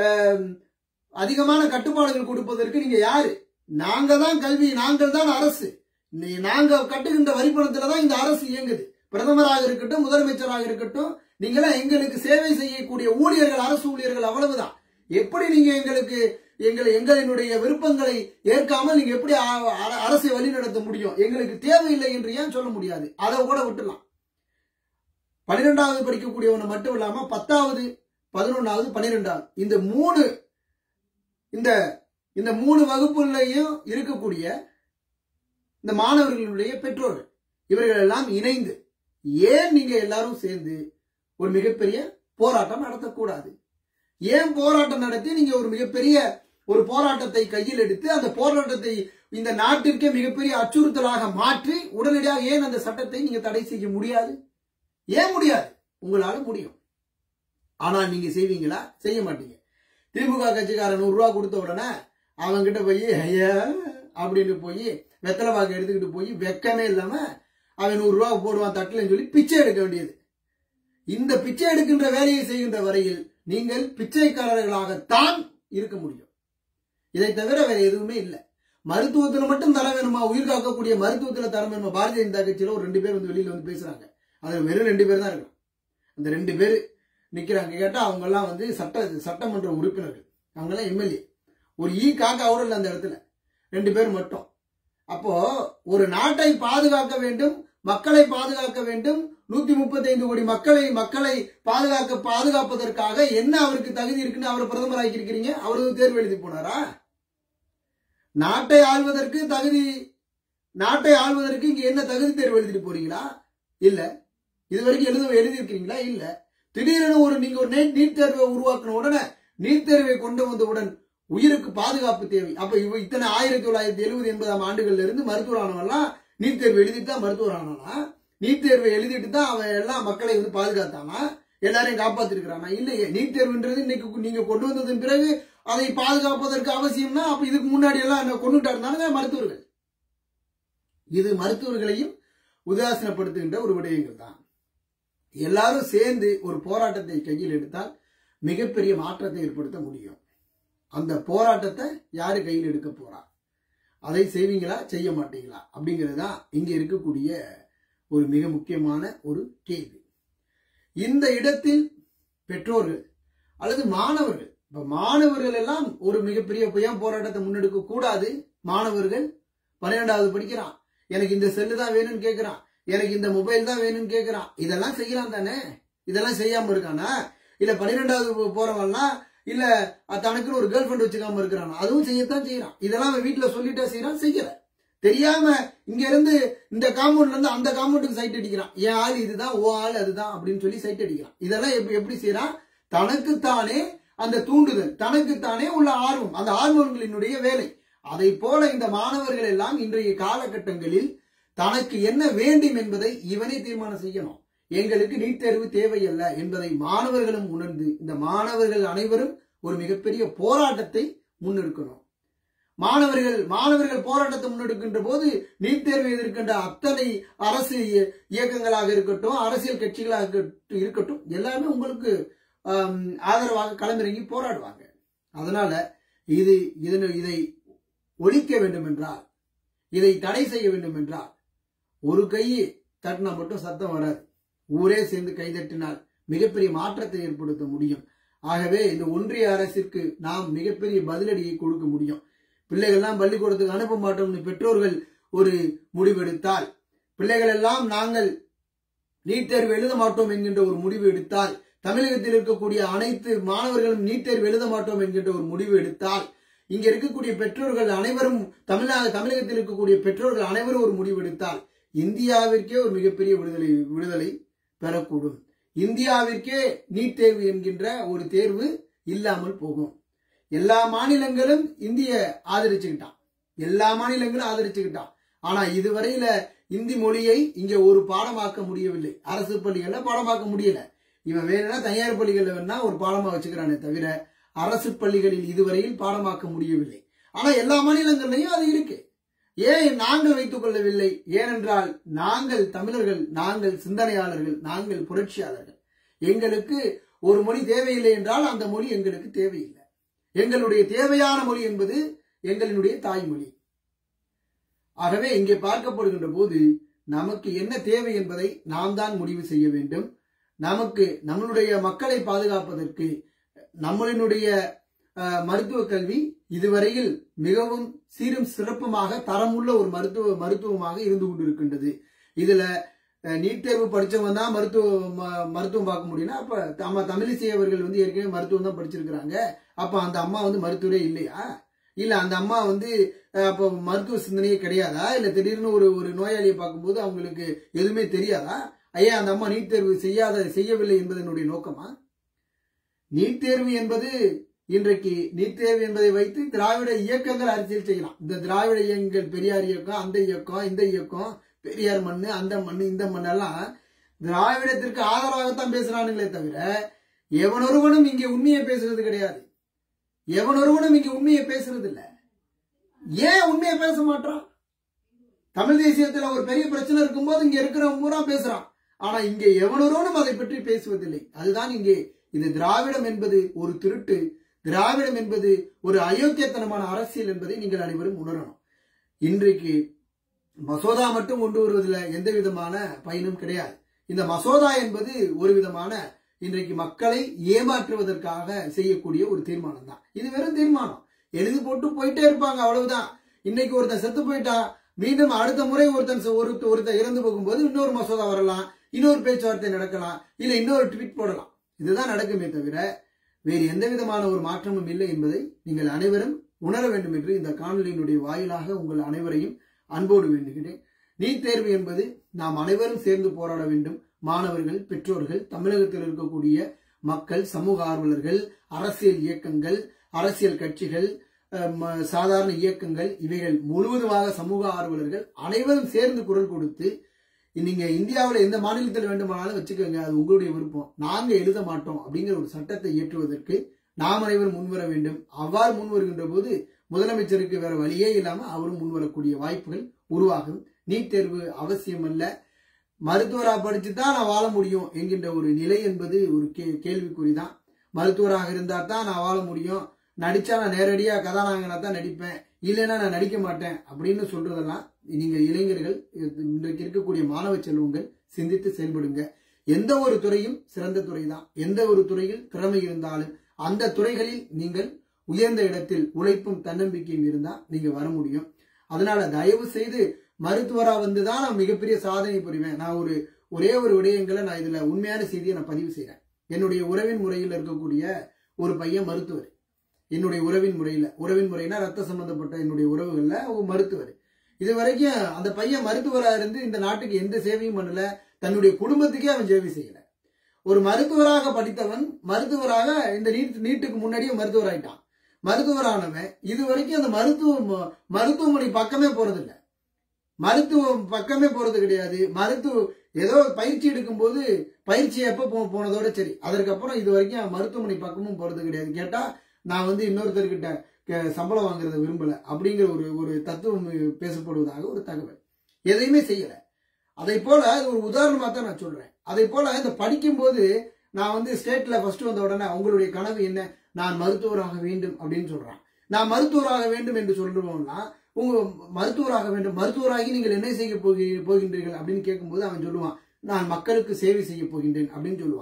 அதிகமான கட்டுப்பாடுகள் கொடுப்பதற்கு நீங்க யாரு? நாங்க தான் கல்வி, நாங்கள் தான் அரசு, நாங்க கட்டுகின்ற வரிப்பணத்துல தான் இந்த அரசு இயங்குது. பிரதமராக இருக்கட்டும், முதலமைச்சராக இருக்கட்டும், நீங்களா எங்களுக்கு சேவை செய்யக்கூடிய ஊழியர்கள், அரசு ஊழியர்கள், அவ்வளவுதான். எப்படி நீங்க எங்களுக்கு எங்களை எங்களினுடைய விருப்பங்களை ஏற்காமல் நீங்க எப்படி அரசை வழிநடத்த முடியும்? எங்களுக்கு தேவையில்லை என்று ஏன் சொல்ல முடியாது? அதை கூட விட்டுலாம். பன்னிரெண்டாவது படிக்கக்கூடியவனை மட்டும் இல்லாம பத்தாவது, பதினொன்னாவது, பன்னிரெண்டாவது இந்த மூணு இந்த இந்த மூணு வகுப்புலையும் இருக்கக்கூடிய இந்த மாணவர்களுடைய பெற்றோர்கள் இவர்கள் எல்லாம் இணைந்து ஏன் நீங்க எல்லாரும் சேர்ந்து ஒரு மிகப்பெரிய போராட்டம் நடத்தக்கூடாது? ஏன் போராட்டம் நடத்தி நீங்க ஒரு மிகப்பெரிய ஒரு போராட்டத்தை கையில் எடுத்து அந்த போராட்டத்தை இந்த நாட்டிற்கே மிகப்பெரிய அச்சுறுத்தலாக மாற்றி உடனடியாக ஏன் அந்த சட்டத்தை நீங்க தடை செய்ய முடியாது? ஏன் முடியாது? உங்களால முடியும். ஆனால் நீங்க செய்வீங்களா? செய்ய மாட்டீங்க. திமுக கட்சிக்காரன் நூறு ரூபாய் கொடுத்த உடனே அவங்கிட்ட போய் ஐயா அப்படின்னு போய் வெத்தலை பாக்கு எடுத்துக்கிட்டு போய் வெக்கமே இல்லாம அவன் நூறு ரூபாய் போடுவான் தட்டுலன்னு சொல்லி பிச்சை எடுக்க வேண்டியது. இந்த பிச்சை எடுக்கின்ற வேலையை செய்கின்ற வரையில் நீங்கள் பிச்சைக்காரர்களாகத்தான் இருக்க முடியும். இதை தவிர வேற எதுவுமே இல்லை. மருத்துவத்துல மட்டும் தர வேணுமா? உயிர் காக்கக்கூடிய மருத்துவத்துல தர வேணுமா? பாரதிய ஜனதா கட்சியில ஒரு ரெண்டு பேர் வந்து வெளியில வந்து பேசுறாங்க. அதுல வெறும் ரெண்டு பேர் தான் இருக்கும். அந்த ரெண்டு பேர் நிக்கிறாங்க. கேட்டா அவங்க எல்லாம் வந்து சட்ட சட்டமன்ற உறுப்பினர்கள், அவங்க எல்லாம் எம்எல்ஏ. ஒரு ஈ காக்க அவர்கள் அந்த இடத்துல ரெண்டு பேர் மட்டும். அப்போ ஒரு நாட்டை பாதுகாக்க வேண்டும், மக்களை பாதுகாக்க வேண்டும், நூத்தி முப்பத்தி ஐந்து கோடி மக்களை மக்களை பாதுகாக்க பாதுகாப்பதற்காக என்ன அவருக்கு தகுதி இருக்குன்னு அவரை பிரதமர் ஆக்கி இருக்கிறீங்க? அவரு தேர்வு எழுதி போனாரா? நாட்டை ஆள்வதற்கு தகுதி, நாட்டை ஆள்வதற்கு இங்க என்ன தகுதி தேர்வு எழுதிட்டு போறீங்களா? இல்ல. இது வரைக்கும் எழுத எழுதி இருக்கிறீங்களா? இல்ல. திடீரென ஒரு நீங்க ஒரு நீட் தேர்வை உருவாக்கின உடனே நீட் தேர்வை கொண்டு வந்தவுடன் உயிருக்கு பாதுகாப்பு தேவை. அப்ப இவ இத்தனை ஆயிரத்தி தொள்ளாயிரத்தி எழுபது எண்பதாம் ஆண்டுகள்ல இருந்து மருத்துவர் ஆனவெல்லாம் நீட் தேர்வு எழுதிட்டு தான் மருத்துவர் ஆனானா? நீட் தேர்வை எழுதிட்டு தான் அவன் எல்லாம் மக்களை வந்து பாதுகாத்தானா? எல்லாரையும் காப்பாத்திருக்கிறானா? இல்லையே. நீட் தேர்வுன்றது இன்னைக்கு நீங்க கொண்டு வந்ததன் பிறகு அதை பாதுகாப்பதற்கு அவசியம்னா அப்ப இதுக்கு முன்னாடி எல்லாம் கொண்டுட்டா இருந்தாங்க மருத்துவர்கள். இது மருத்துவர்களையும் உதாசீனப்படுத்துகின்ற ஒரு விடயங்கள் தான். எல்லாரும் சேர்ந்து ஒரு போராட்டத்தை கையில் எடுத்தால் மிகப்பெரிய மாற்றத்தை ஏற்படுத்த முடியும். அந்த போராட்டத்தை யாரு கையில் எடுக்க போறா? அதை செய்வீங்களா, செய்ய மாட்டீங்களா அப்படிங்கிறது தான் இங்க இருக்கக்கூடிய ஒரு மிக முக்கியமான ஒரு கேள்வி. இந்த இடத்தில் பெற்றோர்கள் அல்லது மாணவர்கள், இப்ப மாணவர்கள் எல்லாம் ஒரு மிகப்பெரிய ஏன் போராட்டத்தை முன்னெடுக்க கூடாது? மாணவர்கள் பன்னிரெண்டாவது படிக்கிறான், எனக்கு இந்த செல்லு தான் வேணும்னு கேட்கிறான், எனக்கு இந்த மொபைல் தான் வேணும்னு கேட்கிறான். இதெல்லாம் செய்யலாம் தானே? இதெல்லாம் செய்யாம இருக்கானா? இல்ல பன்னிரெண்டாவது போறவன்னா இல்ல தனக்குன்னு ஒரு கேர்ள் ஃபிரெண்ட் வச்சுக்காம இருக்கிறான், அதுவும் செய்யத்தான் செய்யறான். இதெல்லாம் வீட்டுல சொல்லிட்டா செய்யறான், செய்யல. தெரியாம இங்க இருந்து இந்த காம்பவுண்ட்ல இருந்து அந்த காம்பவுண்டுக்கு சைட் அடிக்கிறான். என் ஆள் இதுதான், ஓ ஆள் அதுதான் அப்படின்னு சொல்லி சைட் அடிக்கிறான். இதெல்லாம் எப்படி எப்படி செய்யறான்? தனக்குத்தானே அந்த தூண்டுதல், தனக்குத்தானே உள்ள ஆர்வம், அந்த ஹார்மோன்களினுடைய வேலை. அதை போல இந்த மாணவர்கள் எல்லாம் இன்றைய காலகட்டங்களில் தனக்கு என்ன வேண்டும் என்பதை இவனே தீர்மானம் செய்யணும். எங்களுக்கு நீட் தேர்வு தேவையல்ல என்பதை மாணவர்களும் உணர்ந்து இந்த மாணவர்கள் அனைவரும் ஒரு மிகப்பெரிய போராட்டத்தை முன்னெடுக்கணும். மாணவர்கள் மாணவர்கள் போராட்டத்தை முன்னெடுக்கின்ற போது நீட் தேர்வை எதிர்க்கின்ற அத்தனை அரசு இயக்கங்களாக இருக்கட்டும், அரசியல் கட்சிகளாக இருக்கட்டும், எல்லாமே உங்களுக்கு ஆதரவாக களமிறங்கி போராடுவாங்க. அதனால இது இதை ஒழிக்க வேண்டும் என்றால், இதை தடை செய்ய வேண்டும் என்றால், ஒரு கையை தட்டினா மட்டும் சத்தம் வராது. ஊரே சேர்ந்து கைதட்டினால் மிகப்பெரிய மாற்றத்தை ஏற்படுத்த முடியும். ஆகவே இந்த ஒன்றிய அரசிற்கு நாம் மிகப்பெரிய பதிலடியை கொடுக்க முடியும். பிள்ளைகள் எல்லாம் பள்ளிக்கூடத்துக்கு அனுப்ப மாட்டோம்னு பெற்றோர்கள் ஒரு முடிவெடுத்தால், பிள்ளைகள் எல்லாம் நாங்கள் நீட் தேர்வு எழுத மாட்டோம் என்கின்ற ஒரு முடிவு எடுத்தால், தமிழகத்தில் இருக்கக்கூடிய அனைத்து மாணவர்களும் நீட் தேர்வு எழுத மாட்டோம் என்கின்ற ஒரு முடிவு எடுத்தால், இங்க இருக்கக்கூடிய பெற்றோர்கள் அனைவரும் தமிழக தமிழகத்தில் இருக்கக்கூடிய பெற்றோர்கள் அனைவரும் ஒரு முடிவு எடுத்தால் இந்தியாவிற்கே ஒரு மிகப்பெரிய விடுதலை விடுதலை பெறக்கூடும். இந்தியாவிற்கே நீட் தேர்வு என்கின்ற ஒரு தேர்வு இல்லாமல் போகும். எல்லா மாநிலங்களும் இந்திய ஆதரிச்சுக்கிட்டான், எல்லா மாநிலங்களும் ஆதரிச்சுக்கிட்டான். ஆனா இதுவரையில இந்தி மொழியை இங்க ஒரு பாடமாக்க முடியவில்லை. அரசு பள்ளிகள்ல பாடமாக்க முடியல. இவன் வேணும்னா தனியார் பள்ளிகள்ல வேணா ஒரு பாடமா வச்சுக்கிறானே தவிர அரசு பள்ளிகளில் இதுவரையில் பாடமாக்க முடியவில்லை. ஆனா எல்லா மாநிலங்கள்லையும் அது இருக்கு. ஏன் நாங்கள் வைத்துக் கொள்ளவில்லை? ஏனென்றால் நாங்கள் தமிழர்கள், நாங்கள் சிந்தனையாளர்கள், நாங்கள் புரட்சியாளர்கள். எங்களுக்கு ஒரு மொழி தேவையில்லை என்றால் அந்த மொழி எங்களுக்கு தேவையில்லை. எங்களுடைய தேவையான மொழி என்பது எங்களுடைய தாய்மொழி. ஆகவே இங்கே பார்க்கப்படுகின்ற போது நமக்கு என்ன தேவை என்பதை நாம் தான் முடிவு செய்ய வேண்டும். நமக்கு நம்மளுடைய மக்களை பாதுகாப்பதற்கு நம்மளுடைய மருத்துவ கல்வி இதுவரையில் மிகவும் சீரும் சிறப்புமாக தரமுள்ள ஒரு மருத்துவ மருத்துவமாக இருந்து கொண்டிருக்கின்றது. இதுல நீட் தேர்வு படிச்சவங்க தான் மருத்துவ மருத்துவம் பார்க்க முடியும்னா, அப்ப அம்மா தமிழிசை அவர்கள் வந்து ஏற்கனவே மருத்துவம் தான் படிச்சிருக்கிறாங்க. அப்ப அந்த அம்மா வந்து மருத்துவரே இல்லையா? இல்ல அந்த அம்மா வந்து அப்போ மருத்துவ சிந்தனையே கிடையாதா? இல்ல திடீர்னு ஒரு ஒரு நோயாளியை பார்க்கும்போது அவங்களுக்கு எதுவுமே தெரியாதா? ஐயா அந்த அம்மா நீட் தேர்வு செய்யாத செய்யவில்லை என்பது என்னுடைய நோக்கமா? நீட் தேர்வு என்பது இன்றைக்கு நீட் தேர்வு என்பதை வைத்து திராவிட இயக்கங்கள் அரசியல் செய்யலாம். இந்த திராவிட இயக்கங்கள் பெரியார் இயக்கம், அந்த இயக்கம், இந்த இயக்கம், பெரியார் மண்ணு, அந்த மண்ணு, இந்த மண்ணெல்லாம் திராவிடத்திற்கு ஆதரவாகத்தான் பேசுறானுங்களே தவிர எவனொருவனும் இங்கே உண்மையை பேசுறது கிடையாது. எவனொருவனும் இங்கே உண்மையை பேசுறது இல்ல. ஏன் உண்மையை பேச மாட்டான்? தமிழ் தேசியத்துல ஒரு பெரிய பிரச்சனை இருக்கும்போது இங்க இருக்கிறவங்க பூரா பேசுறான். ஆனா இங்கே எவனொருவனும் அதை பற்றி பேசுவதில்லை. அதுதான் இங்கே இது திராவிடம் என்பது ஒரு திருட்டு, திராவிடம் என்பது ஒரு அயோக்கியத்தனமான அரசியல் என்பதை நீங்கள் அனைவரும் உணரணும். இன்றைக்கு மசோதா மட்டும் கொண்டு வருவதில் எந்த விதமான பயனும் கிடையாது. இந்த மசோதா என்பது ஒரு விதமான இன்றைக்கு மக்களை ஏமாற்றுவதற்காக செய்யக்கூடிய ஒரு தீர்மானம் தான். இது வெறும் தீர்மானம், எழுதி போட்டு போயிட்டே இருப்பாங்க, அவ்வளவுதான். இன்னைக்கு ஒருத்தன் செத்து போயிட்டா மீண்டும் அடுத்த முறை ஒருத்தன் ஒருத்தர் இறந்து போகும்போது இன்னொரு மசோதா வரலாம், இன்னொரு பேச்சுவார்த்தை நடக்கலாம், இல்ல இன்னொரு ட்வீட் போடலாம். இதுதான் நடக்குமே தவிர வேறு எந்த விதமான ஒரு மாற்றமும் இல்லை என்பதை நீங்கள் அனைவரும் உணர வேண்டும் என்று இந்த காணொலியினுடைய வாயிலாக உங்கள் அனைவரையும் அன்போடு வேண்டுகிறேன். நீட் தேர்வு என்பது நாம் அனைவரும் சேர்ந்து போராட வேண்டும். மாணவர்கள், பெற்றோர்கள், தமிழகத்தில் இருக்கக்கூடிய மக்கள், சமூக ஆர்வலர்கள், அரசியல் இயக்கங்கள், அரசியல் கட்சிகள், சாதாரண இயக்கங்கள், இவைகள் முழுவதுமாக சமூக ஆர்வலர்கள் அனைவரும் சேர்ந்து குரல் கொடுத்து நீங்க இந்தியாவில் எந்த மாநிலத்தில் வேண்டுமானாலும் வச்சுக்கோங்க, அது உங்களுடைய விருப்பம், நாங்க எழுத மாட்டோம் அப்படிங்கிற ஒரு சட்டத்தை இயற்றுவதற்கு நாம் அனைவரும் முன்வர வேண்டும். அவ்வாறு முன்வருகின்ற போது முதலமைச்சருக்கு வேற வழியே இல்லாம அவரும் முன்வரக்கூடிய வாய்ப்புகள் உருவாகும். நீட் தேர்வு அவசியம் அல்ல, மருத்துவராக படிச்சுதான் நான் வாழ முடியும் என்கின்ற ஒரு நிலை என்பது ஒரு கே கேள்விக்குறிதான். மருத்துவராக இருந்தா தான் நான் வாழ முடியும், நடிச்சா நான் நேரடியா கதாநாயகனா தான் நடிப்பேன், இல்லைன்னா நான் நடிக்க மாட்டேன் அப்படின்னு சொல்றதெல்லாம் நீங்க இளைஞர்கள், இன்றைக்கு இருக்கக்கூடிய மாணவ செல்வங்கள் சிந்தித்து செயல்படுங்க. எந்த ஒரு துறையும் சிறந்த துறை தான். எந்த ஒரு துறையில் திறமை இருந்தாலும் அந்த துறைகளில் நீங்கள் உயர்ந்த இடத்தில் உழைப்பும் தன்னம்பிக்கையும் இருந்தா நீங்க வர முடியும். அதனால தயவு செய்து மருத்துவரா வந்துதான் நான் மிகப்பெரிய சாதனை புரிவேன். நான் ஒரு ஒரே ஒரு விடயங்களை நான் இதுல உண்மையான செய்தியை நான் பதிவு செய்யறேன். என்னுடைய உறவின் முறையில் இருக்கக்கூடிய ஒரு பையன் மருத்துவர். என்னுடைய உறவின் முறையில, உறவின் முறைனா ரத்த சம்பந்தப்பட்ட என்னுடைய உறவுகள்ல ஒரு மருத்துவர். இது வரைக்கும் அந்த பையன் மருத்துவரா இருந்து இந்த நாட்டுக்கு எந்த சேவையும் பண்ணல, தன்னுடைய குடும்பத்துக்கே அவன் சேவை செய்யல. ஒரு மருத்துவராக படித்தவன் மருத்துவராக இந்த நீட் நீட்டுக்கு முன்னாடியே மருத்துவர் ஆயிட்டான். மருத்துவரானவன் இது வரைக்கும் அந்த மருத்துவ மருத்துவமனை பக்கமே போறதில்லை, மருத்துவம் பக்கமே போறது கிடையாது. மருத்துவ ஏதோ பயிற்சி எடுக்கும் போது பயிற்சி எப்ப போனதோட சரி, அதற்கப்புறம் இது வரைக்கும் மருத்துவமனை பக்கமும் போறது கிடையாது. கேட்டா நான் வந்து இன்னொருத்தர்கிட்ட சம்பளம் வாங்குறத விரும்பல அப்படிங்கிற ஒரு ஒரு தத்துவம் பேசப்படுவதாக ஒரு தகவல். எதையுமே செய்யல. அதை போல ஒரு உதாரணமா தான் நான் சொல்றேன். அதை போல இந்த படிக்கும் போது நான் வந்து ஸ்டேட்ல ஃபர்ஸ்ட் வந்த உடனே அவங்களுடைய கனவு என்ன, நான் மருத்துவராக வேண்டும் அப்படின்னு சொல்றான். நான் மருத்துவராக வேண்டும் என்று சொல்றோம்னா உங்க மருத்துவராக வேண்டும், மருத்துவராகி நீங்கள் என்ன செய்ய போகிறீர்கள் அப்படின்னு கேட்கும்போது அவன் சொல்லுவான், நான் மக்களுக்கு சேவை செய்ய போகின்றேன் அப்படின்னு சொல்லுவான்.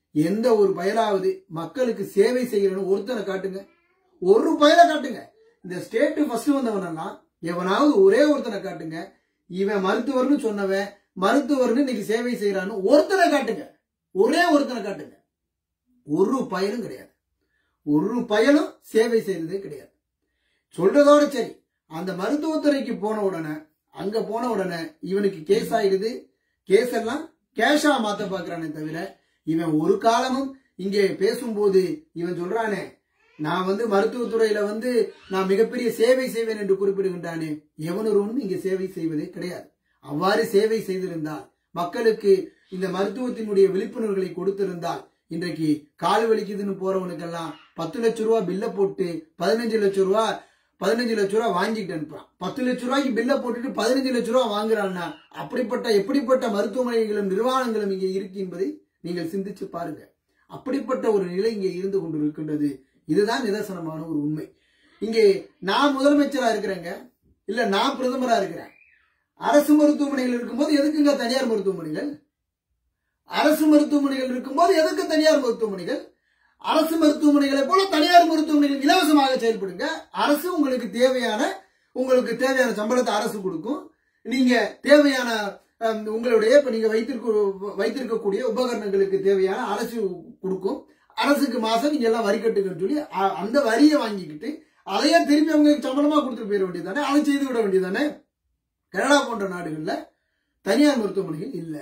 எந்த ஒரு பயலாவது மக்களுக்கு சேவை செய்யறன்னு ஒருத்தனை காட்டுங்க, ஒரு பயலை காட்டுங்க. இந்த ஸ்டேட் ஃபர்ஸ்ட் வந்தவனா எவனாவது ஒரே ஒருத்தனை காட்டுங்க, இவன் மருத்துவர்னு சொன்னவன் மருத்துவர்னு இன்னைக்கு சேவை செய்யறான்னு ஒருத்தனை காட்டுங்க, ஒரே ஒருத்தனை காட்டுங்க. ஒரு பயனும் கிடையாது, ஒரு பயனும் சேவை செய்யறதே கிடையாது. சொல்றதோட சரி, அந்த மருத்துவத்துறைக்கு போன உடனே அங்க போன உடனே இவனுக்கு கேஸ் ஆயிடுது. கேஸ் எல்லாம் கேஷா மாத்த பாக்குறானே தவிர இவன் ஒரு காலமும் இங்கே பேசும்போது இவன் சொல்றானே நான் வந்து மருத்துவத்துறையில வந்து நான் மிகப்பெரிய சேவை செய்வேன் என்று குறிப்பிடுகின்றானே, எவனொருவனும் இங்கே சேவை செய்வதே கிடையாது. அவ்வாறு சேவை செய்திருந்தால், மக்களுக்கு இந்த மருத்துவத்தினுடைய விழிப்புணர்வுகளை கொடுத்திருந்தால், இன்றைக்கு கால் வலிக்குதுன்னு போறவனுக்கெல்லாம் பத்து லட்சம் ரூபாய் பில்ல போட்டு பதினஞ்சு லட்சம் ரூபாய் பதினஞ்சு லட்சம் ரூபாய் வாங்கிட்டு அனுப்புறான். பத்து லட்சம் ரூபாய்க்கு பில்ல போட்டுட்டு பதினஞ்சு லட்சம் ரூபாய் வாங்குறான்னா அப்படிப்பட்ட எப்படிப்பட்ட மருத்துவமனைகளும் நிர்வாகங்களும் இங்கே இருக்கு என்பதை நீங்கள் சிந்திச்சு பாருங்க. அப்படிப்பட்ட ஒரு நிலை இங்கே இருந்து கொண்டு இருக்கின்றது. இதுதான் நிதர்சனமான ஒரு உண்மை. இங்கே நான் முதலமைச்சரா இருக்கிறேங்க, இல்ல நான் பிரதமரா இருக்கிறேன். அரசு மருத்துவமனைகள் இருக்கும்போது எதுக்குங்க தனியார் மருத்துவமனைகள்? அரசு மருத்துவமனைகள் இருக்கும்போது எதுக்கு தனியார் மருத்துவமனைகள்? அரசு மருத்துவமனைகளை போல தனியார் மருத்துவமனைகள் இலவசமாக செயல்படுங்க. அரசு உங்களுக்கு தேவையான உங்களுக்கு தேவையான சம்பளத்தை அரசு கொடுக்கும். நீங்க தேவையான உங்களுடைய இப்ப நீங்க வைத்திருக்க வைத்திருக்கக்கூடிய உபகரணங்களுக்கு தேவையான அரசு கொடுக்கும். அரசுக்கு மாசம் நீங்க எல்லாம் வரி கட்டுங்கன்னு சொல்லி அந்த வரியை வாங்கிக்கிட்டு அதையே திருப்பி அவங்களுக்கு சம்பளமா கொடுத்துட்டு போயிட வேண்டியதானே, அதை செய்து விட வேண்டியதானே. கனடா போன்ற நாடுகள்ல தனியார் மருத்துவமனைகள் இல்ல,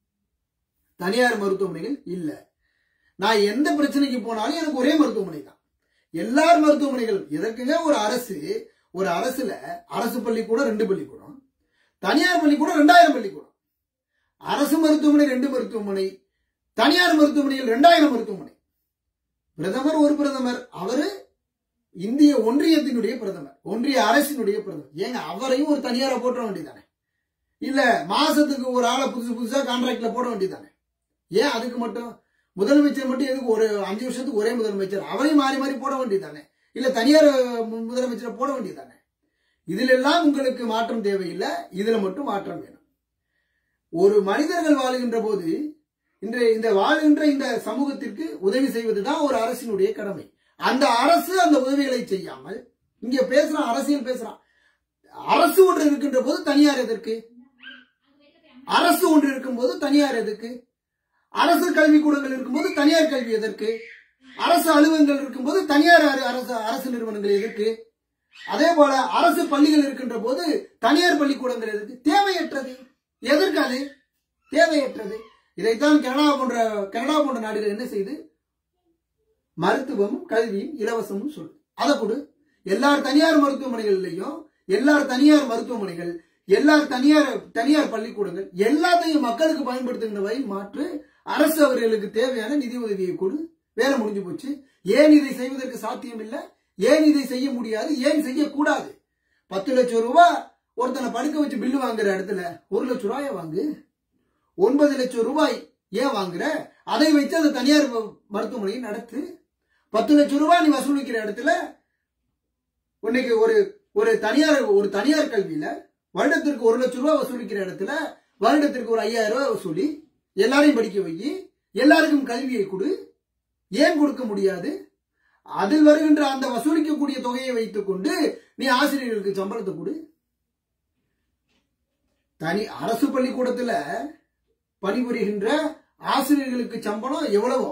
தனியார் மருத்துவமனைகள் இல்ல. நான் எந்த பிரச்சனைக்கு போனாலும் எனக்கு ஒரே மருத்துவமனை தான். எல்லார் மருத்துவமனைகள் எதற்குங்க? ஒரு அரசு ஒரு அரசுல அரசு பள்ளிக்கூடம் ரெண்டு பள்ளிக்கூடம், தனியார் பள்ளிக்கூடம் ரெண்டாயிரம் பள்ளிக்கூடம். அரசு மருத்துவமனை ரெண்டு மருத்துவமனை, தனியார் மருத்துவமனைகள் ரெண்டாயிரம் மருத்துவமனை. பிரதமர் ஒரு பிரதமர், அவரு இந்திய ஒன்றியத்தினுடைய பிரதமர், ஒன்றிய அரசினுடைய பிரதமர். ஏங்க அவரையும் ஒரு தனியார போட்ட வேண்டியதானே? இல்ல மாசத்துக்கு ஒரு ஆளை புதுசு புதுசா கான்ட்ராக்ட்ல போட வேண்டியதானே? ஏன் அதுக்கு மட்டும் முதலமைச்சர் மட்டும் எதுக்கு ஒரு அஞ்சு வருஷத்துக்கு ஒரே முதலமைச்சர், அவரையும் மாறி மாறி போட வேண்டியதானே? இல்ல தனியார் முதலமைச்சரை போட வேண்டியதானே? இதுல எல்லாம் உங்களுக்கு மாற்றம் தேவையில்லை, இதுல மட்டும் மாற்றம் வேணும். ஒரு மனிதர்கள் வாழுகின்ற போது இன்றைய இந்த வாழ்கின்ற இந்த சமூகத்திற்கு உதவி செய்வதுதான் ஒரு அரசினுடைய கடமை. அந்த அரசு அந்த உதவிகளை செய்யாமல் இங்க பேசுறான், அரசியல் பேசுறான். அரசு ஒன்று இருக்கின்ற போது தனியார் எதற்கு? அரசு ஒன்று இருக்கும் போது தனியார் எதற்கு? அரசு கல்விக்கூடங்கள் இருக்கும்போது தனியார் கல்வி எதற்கு? அரசு அலுவலகங்கள் இருக்கும்போது தனியார் அரசு அரசு நிறுவனங்கள் எதற்கு? அதே போல அரசு பள்ளிகள் இருக்கின்ற போது தனியார் பள்ளிக்கூடங்கள் எதற்கு? தேவையற்றது. எதற்கு அது? தேவையற்றது. இதைத்தான் கனடா போன்ற கனடா போன்ற நாடுகள் என்ன செய்து மருத்துவமும் கல்வியும் இலவசமும் சொல்லு. அதை கொடு. எல்லார் தனியார் மருத்துவமனைகள்லையும் எல்லார் தனியார் மருத்துவமனைகள் எல்லார் தனியார் தனியார் பள்ளிக்கூடங்கள் எல்லாத்தையும் மக்களுக்கு பயன்படுத்துகின்ற வகையில் மாற்று. அரசு அவர்களுக்கு தேவையான நிதி உதவியை கொடு. வேலை முடிஞ்சு போச்சு. ஏன் இதை செய்வதற்கு சாத்தியம் இல்லை? ஏன் இதை செய்ய முடியாது? ஏன் செய்யக்கூடாது? பத்து லட்சம் ரூபாய் ஒருத்தனை படுக்க வச்சு பில்லு வாங்குற இடத்துல ஒரு லட்சம் ரூபாய வாங்கு. ஒன்பது லட்சம் ரூபாய் ஏன் வாங்குற? அதை வச்சு அந்த தனியார் மருத்துவமனையை நடத்து. பத்து லட்சம் ரூபாய் நீ வசூலிக்கிற இடத்துல இன்னைக்கு ஒரு ஒரு தனியார் ஒரு தனியார் கல்வியில வருடத்திற்கு ஒரு லட்சம் ரூபாய் வசூலிக்கிற இடத்துல வருடத்திற்கு ஒரு ஐயாயிரம் ரூபாய் வசூலி எல்லாரையும் படிக்க வை, எல்லாருக்கும் கல்வியை கொடு. ஏன் கொடுக்க முடியாது? அதில் வருகின்ற அந்த வசூலிக்கக்கூடிய தொகையை வைத்துக் கொண்டு நீ ஆசிரியர்களுக்கு சம்பளத்தை கொடு. தனி அரசு பள்ளிக்கூடத்துல பணிபுரிகின்ற ஆசிரியர்களுக்கு சம்பளம் எவ்வளவோ,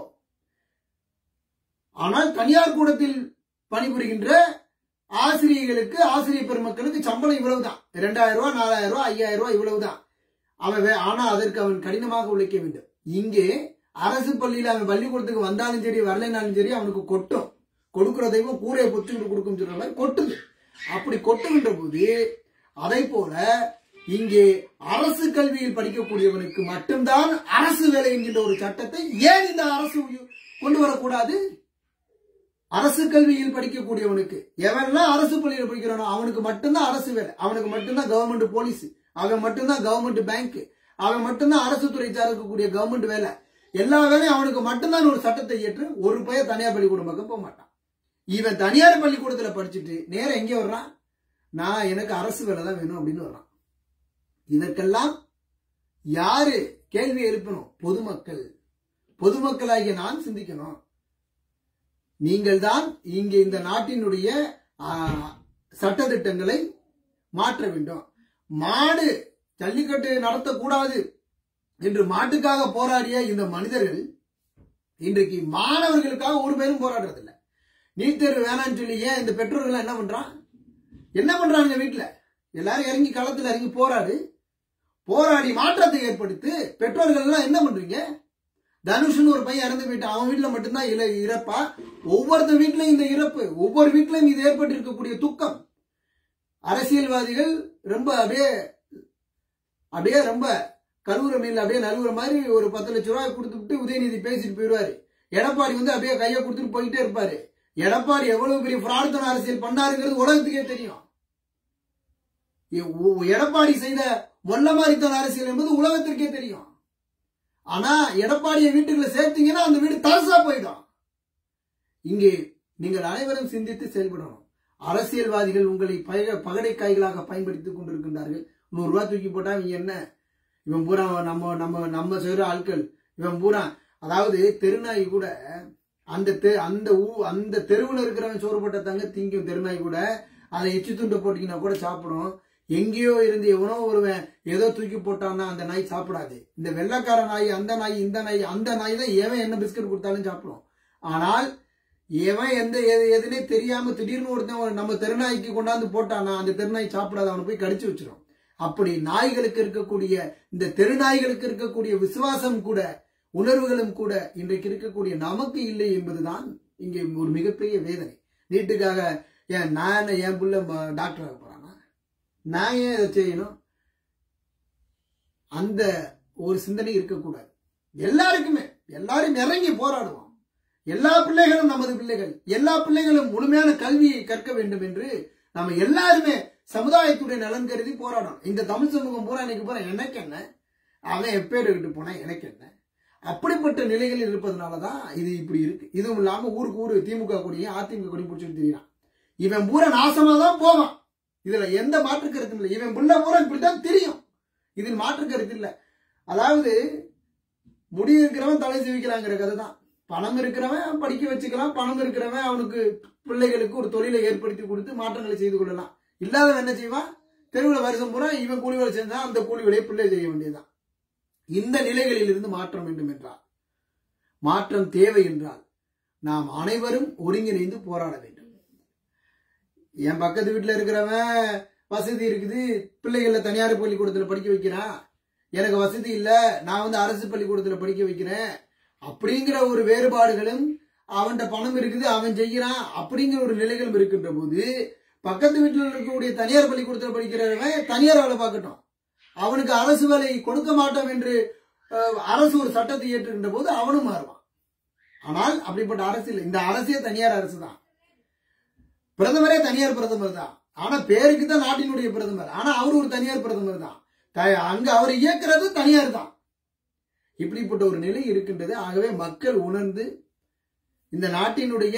ஆனால் தனியார் கூடத்தில் பணிபுரிகின்ற ஆசிரியர்களுக்கு ஆசிரியர் பெருமக்களுக்கு சம்பளம் இவ்வளவுதான். இரண்டாயிரம் ரூபாய் நாலாயிரம் ரூபாய் ஐயாயிரம் ரூபாய் இவ்வளவுதான். அவன் ஆனா அதற்கு அவன் கடினமாக உழைக்க வேண்டும். இங்கே அரசு பள்ளியில அவன் பள்ளிக்கூடத்துக்கு வந்தாலும் சரி வரலைனாலும் சரி அவனுக்கு கொட்டும். கொடுக்கிற தெய்வம் கூரையை பொத்துக்கிட்டு கொடுக்கும் சொல்ற மாதிரி கொட்டுது. அப்படி கொட்டுகின்ற போது அதை போல இங்கே அரசு கல்வியில் படிக்கக்கூடியவனுக்கு மட்டும்தான் அரசு வேலை என்கின்ற ஒரு சட்டத்தை ஏன் இந்த அரசு கொண்டு வரக்கூடாது? அரசு கல்வியில் படிக்கக்கூடியவனுக்கு எவன்லாம் அரசு பள்ளியில் படிக்கிறானோ அவனுக்கு மட்டும்தான் அரசு வேலை, அவனுக்கு மட்டும்தான் கவர்மெண்ட் போலீஸ், அவன் மட்டும்தான் கவர்மெண்ட் பேங்க், அவன் மட்டும்தான் அரசு துறை சார்க்கக்கூடிய கவர்மெண்ட் வேலை. எல்லா வேலையும் அவனுக்கு மட்டும்தான் ஒரு சட்டத்தை ஏற்று ஒரு பையன் தனியார் பள்ளிக்கூடம் பக்கம் போக மாட்டான். இவன் தனியார் பள்ளிக்கூடத்துல படிச்சுட்டு நேரம் எங்கே வர்றான்? நான் எனக்கு அரசு வேலை தான் வேணும் அப்படின்னு வர்றான். இதற்கெல்லாம் யாரு கேள்வி எழுப்பணும்? பொதுமக்கள். பொதுமக்களாகிய நான் சிந்திக்கணும். நீங்கள் தான் இங்கே இந்த நாட்டினுடைய சட்டதிட்டங்களை மாற்ற வேண்டும். மாடு ஜல்லிக்கட்டு நடத்தக்கூடாது என்று மாட்டுக்காக போராடிய இந்த மனிதர்கள் இன்றைக்கு மாணவர்களுக்காக ஒரு பேரும் போராடுறதில்லை. நீட் தேர்வு வேணான்னு சொல்லி ஏன் இந்த பெற்றோர்கள் என்ன பண்றான் என்ன பண்றாங்க? வீட்டுல எல்லாரும் இறங்கி களத்துல இறங்கி போராடு போராடி மாற்றத்தை ஏற்படுத்தி பெற்றோர்கள் எல்லாம் என்ன பண்றீங்க? தனுஷ்னு ஒரு பையன் இறந்து போயிட்டு அவன் வீட்டுல மட்டும்தான் இல இறப்பா? ஒவ்வொருத்த வீட்லயும் இந்த இறப்பு, ஒவ்வொரு வீட்லயும் இது ஏற்பட்டு இருக்கக்கூடிய துக்கம். அரசியல்வாதிகள் ரொம்ப அப்படியே அப்படியே ரொம்ப கழுவுற மீன்ல அப்படியே நழுவுற மாதிரி ஒரு பத்து லட்சம் ரூபாய் கொடுத்துட்டு உதயநிதி பேசிட்டு போயிடுவாரு. எடப்பாடி வந்து அப்படியே கையை கொடுத்துட்டு போயிட்டே இருப்பாரு. எடப்பாடி எவ்வளவு பெரிய பிரார்த்தனை அரசியல் பண்ணாருங்கிறது உலகத்துக்கே தெரியும். எடப்பாடி செய்த மொல்லமாரித்தன அரசியல் என்பது உலகத்திற்கே தெரியும். ஆனா எடப்பாடியை வீட்டுக்குள்ள சேர்த்தீங்கன்னா அந்த வீடு தரசா போயிடும். இங்கே நீங்கள் அனைவரும் சிந்தித்து செயல்படணும். அரசியல்வாதிகள் உங்களை பகடை காய்களாக பயன்படுத்திக் கொண்டிருக்கின்றார்கள். நூறு ரூபாய் தூக்கி போட்டா இவங்க என்ன, இவன் பூரா நம்ம நம்ம நம்ம செய்யற ஆட்கள், இவன் பூரா அதாவது தெருநாய் கூட அந்த அந்த ஊ அந்த தெருவில் இருக்கிறவன் சோறு போட்ட தாங்க திங்கும். தெருநாய் கூட அதை எச்சு துண்டை போட்டீங்கன்னா கூட சாப்பிடும். எங்கேயோ இருந்து எவனோ ஒருவன் ஏதோ தூக்கி போட்டான்னா அந்த நாய் சாப்பிடாது. இந்த வெள்ளைக்கார நாய், அந்த நாய், இந்த நாய், அந்த நாய் தான் எவன் என்ன பிஸ்கட் கொடுத்தாலும் சாப்பிடும். ஆனால் எவன் எந்த எதுனே தெரியாம திடீர்னு ஒருத்தன் நம்ம தெருநாய்க்கு கொண்டாந்து போட்டானா அந்த தெருநாய் சாப்பிடாது, அவனை போய் கடிச்சு வச்சிடும். அப்படி நாய்களுக்கு இருக்கக்கூடிய இந்த தெருநாய்களுக்கு இருக்கக்கூடிய விசுவாசம் கூட உணர்வுகளும் கூட இன்றைக்கு இருக்கக்கூடிய நமக்கு இல்லை என்பதுதான் இங்கே ஒரு மிகப்பெரிய வேதனை. நீட்டுக்காக ஏன் நான் என் புள்ள டாக்டர் ஆக போறானா, நான் ஏன் இதை செய்யணும்? அந்த ஒரு சிந்தனை இருக்கக்கூடாது. எல்லாருக்குமே எல்லாரும் இறங்கி போராடுவோம். எல்லா பிள்ளைகளும் நமது பிள்ளைகள், எல்லா பிள்ளைகளும் முழுமையான கல்வியை கற்க வேண்டும் என்று நம்ம எல்லாருமே சமுதாயத்துடைய நலன் கருதி போராடணும். இந்த தமிழ் சமூகம் பூரா இன்னைக்கு போற எனக்கு என்ன, அவன் எப்பேர் விட்டு போன எனக்கு என்ன, அப்படிப்பட்ட நிலைகளில் இருப்பதனாலதான் இது இப்படி இருக்கு. இதுவும் இல்லாம ஊருக்கு ஊரு திமுக கொடியும் அதிமுக கொடியும் பிடிச்சிட்டு தெரியும். இவன் பூரா நாசமா தான் போவான். இதுல எந்த மாற்று கருத்தும் இல்லை. இவன் புள்ள பூரா இப்படித்தான் தெரியும். இதில் மாற்று கருத்து இல்லை. அதாவது முடி இருக்கிறவன் தலை சிவிக்கிறாங்கிற கதை தான். பணம் இருக்கிறவன் படிக்க வச்சுக்கலாம், பணம் இருக்கிறவன் அவனுக்கு பிள்ளைகளுக்கு ஒரு தொழிலை ஏற்படுத்தி கொடுத்து மாற்றங்களை செய்து கொள்ளலாம். இல்லாதவன் என்ன செய்வான்? தெருவில் வருஷம் பூரா இவன் கூலி வேலை செஞ்சா அந்த கூலி வேலையை பிள்ளை செய்ய வேண்டியதுதான். இந்த நிலைகளில் இருந்து மாற்றம் வேண்டும் என்றால், மாற்றம் தேவை என்றால் நாம் அனைவரும் ஒருங்கிணைந்து போராட வேண்டும். என் பக்கத்து வீட்டுல இருக்கிறவன் வசதி இருக்குது, பிள்ளைகளை தனியார் பள்ளிக்கூடத்துல படிக்க வைக்கிறான், எனக்கு வசதி இல்ல, நான் வந்து அரசு பள்ளிக்கூடத்துல படிக்க வைக்கிறேன் அப்படிங்கிற ஒரு வேறுபாடுகளும், அவன்கிட்ட பணம் இருக்குது அவன் செய்யறான் அப்படிங்கிற ஒரு நிலைகளும் இருக்கின்ற போது, பக்கத்து வீட்டில் இருக்கக்கூடிய தனியார் பள்ளிக்கூடத்தில் படிக்கிறவன் தனியார் வேலை பார்க்கட்டும், அவனுக்கு அரசு வேலை கொடுக்க மாட்டோம் என்று அரசு ஒரு சட்டத்தை ஏற்றுகின்ற போது அவனும் மாறுவான். ஆனால் அப்படிப்பட்ட அரசு இல்லை. இந்த அரசே தனியார் அரசு தான். பிரதமரே தனியார் பிரதமர் தான். ஆனா பேருக்கு தான் நாட்டினுடைய பிரதமர். ஆனா அவரு ஒரு தனியார் பிரதமர் தான். அங்க அவர் இயக்குறது தனியார் தான். இப்படிப்பட்ட ஒரு நிலை இருக்கின்றது. ஆகவே மக்கள் உணர்ந்து இந்த நாட்டினுடைய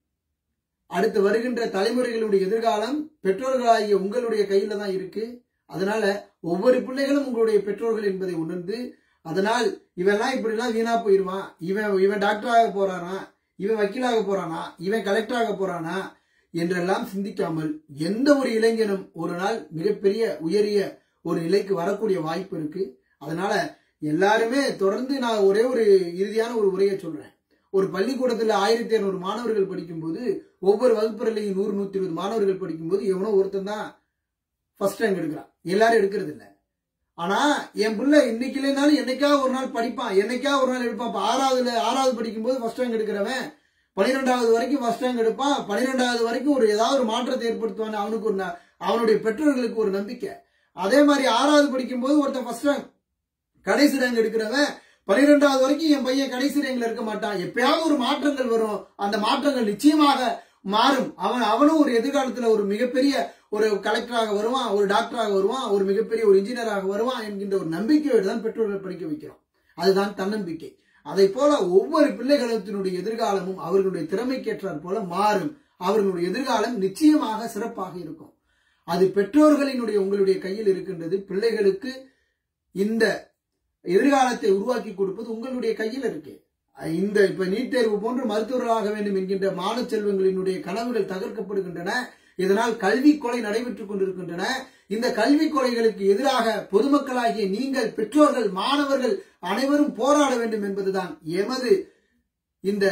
அடுத்து வருகின்ற தலைமுறைகளுடைய எதிர்காலம் பெற்றோர்களாகிய உங்களுடைய கையில தான் இருக்கு. அதனால ஒவ்வொரு பிள்ளைகளும் உங்களுடைய பெற்றோர்கள் என்பதை உணர்ந்து, அதனால் இவெல்லாம் இப்படி எல்லாம் வீணா போயிருவான், இவன் இவன் டாக்டராக போறானா, இவன் வக்கீலாக போறானா, இவன் கலெக்டராக போறானா என்றெல்லாம் சிந்திக்காமல் எந்த ஒரு இளைஞனும் ஒரு நாள் மிகப்பெரிய உயரிய ஒரு நிலைக்கு வரக்கூடிய வாய்ப்பு இருக்கு. அதனால எல்லாருமே தொடர்ந்து நான் ஒரே ஒரு இறுதியான ஒரு உரையை சொல்றேன். ஒரு பள்ளிக்கூடத்துல ஆயிரத்தி இருநூறு மாணவர்கள் படிக்கும் போது, ஒவ்வொரு வகுப்பறையிலையும் நூறு நூத்தி இருபது மாணவர்கள் படிக்கும் போது எவனோ ஒருத்தன் தான் ஃபர்ஸ்ட் ரேங்க் எடுக்கிறான். எல்லாரும் எடுக்கிறது இல்லை. ஆனா என் பிள்ளை இன்னைக்கு இல்லைனாலும் என்னைக்கா ஒரு நாள் படிப்பான், என்னைக்கா ஒரு நாள் எடுப்பான். ஆறாவதுல ஆறாவது படிக்கும் போது ஃபர்ஸ்ட் ரேங்க் எடுக்கிறவன் பனிரெண்டாவது வரைக்கும் ஃபர்ஸ்ட் ரேங்க் எடுப்பான். பனிரெண்டாவது வரைக்கும் ஒரு ஏதாவது ஒரு மாற்றத்தை ஏற்படுத்துவான். அவனுக்கு ஒரு அவனுடைய பெற்றோர்களுக்கு ஒரு நம்பிக்கை. அதே மாதிரி ஆறாவது படிக்கும் போது ஒருத்தன் ஃபர்ஸ்ட் ரேங்க் கடைசி ரேங்க் எடுக்கிறவன் பனிரெண்டாவது வரைக்கும் என் பையன் கடைசி ரேங்க்ல இருக்க மாட்டான். எப்பயாவது ஒரு மாற்றங்கள் வரும். அந்த மாற்றங்கள் நிச்சயமாக மாறும். அவன் அவனும் ஒரு எதிர்காலத்துல ஒரு மிகப்பெரிய ஒரு கலெக்டராக வருவான், ஒரு டாக்டராக வருவான், ஒரு மிகப்பெரிய ஒரு இன்ஜினியராக வருவான் என்கின்ற ஒரு நம்பிக்கையோடு தான் பெற்றோர்கள் படிக்க வைக்கிறோம். அதுதான் தன்னம்பிக்கை. அதை போல ஒவ்வொரு பிள்ளைகளத்தினுடைய எதிர்காலமும் அவர்களுடைய திறமைக்கேற்றார் போல மாறும். அவர்களுடைய எதிர்காலம் நிச்சயமாக சிறப்பாக இருக்கும். அது பெற்றோர்களினுடைய உங்களுடைய கையில் இருக்கின்றது. பிள்ளைகளுக்கு இந்த எதிர்காலத்தை உருவாக்கி கொடுப்பது உங்களுடைய கையில் இருக்கு. இந்த இப்ப நீட் தேர்வு போன்று மருத்துவர்களாக வேண்டும் என்கின்ற மாணவ செல்வங்களினுடைய கனவுகள் தகர்க்கப்படுகின்றன. இதனால் கல்வி கொலை நடைபெற்றுக் கொண்டிருக்கின்றன. இந்த கல்வி கொலைகளுக்கு எதிராக பொதுமக்களாகிய நீங்கள், பெற்றோர்கள், மாணவர்கள் அனைவரும் போராட வேண்டும் என்பதுதான் எமது இந்த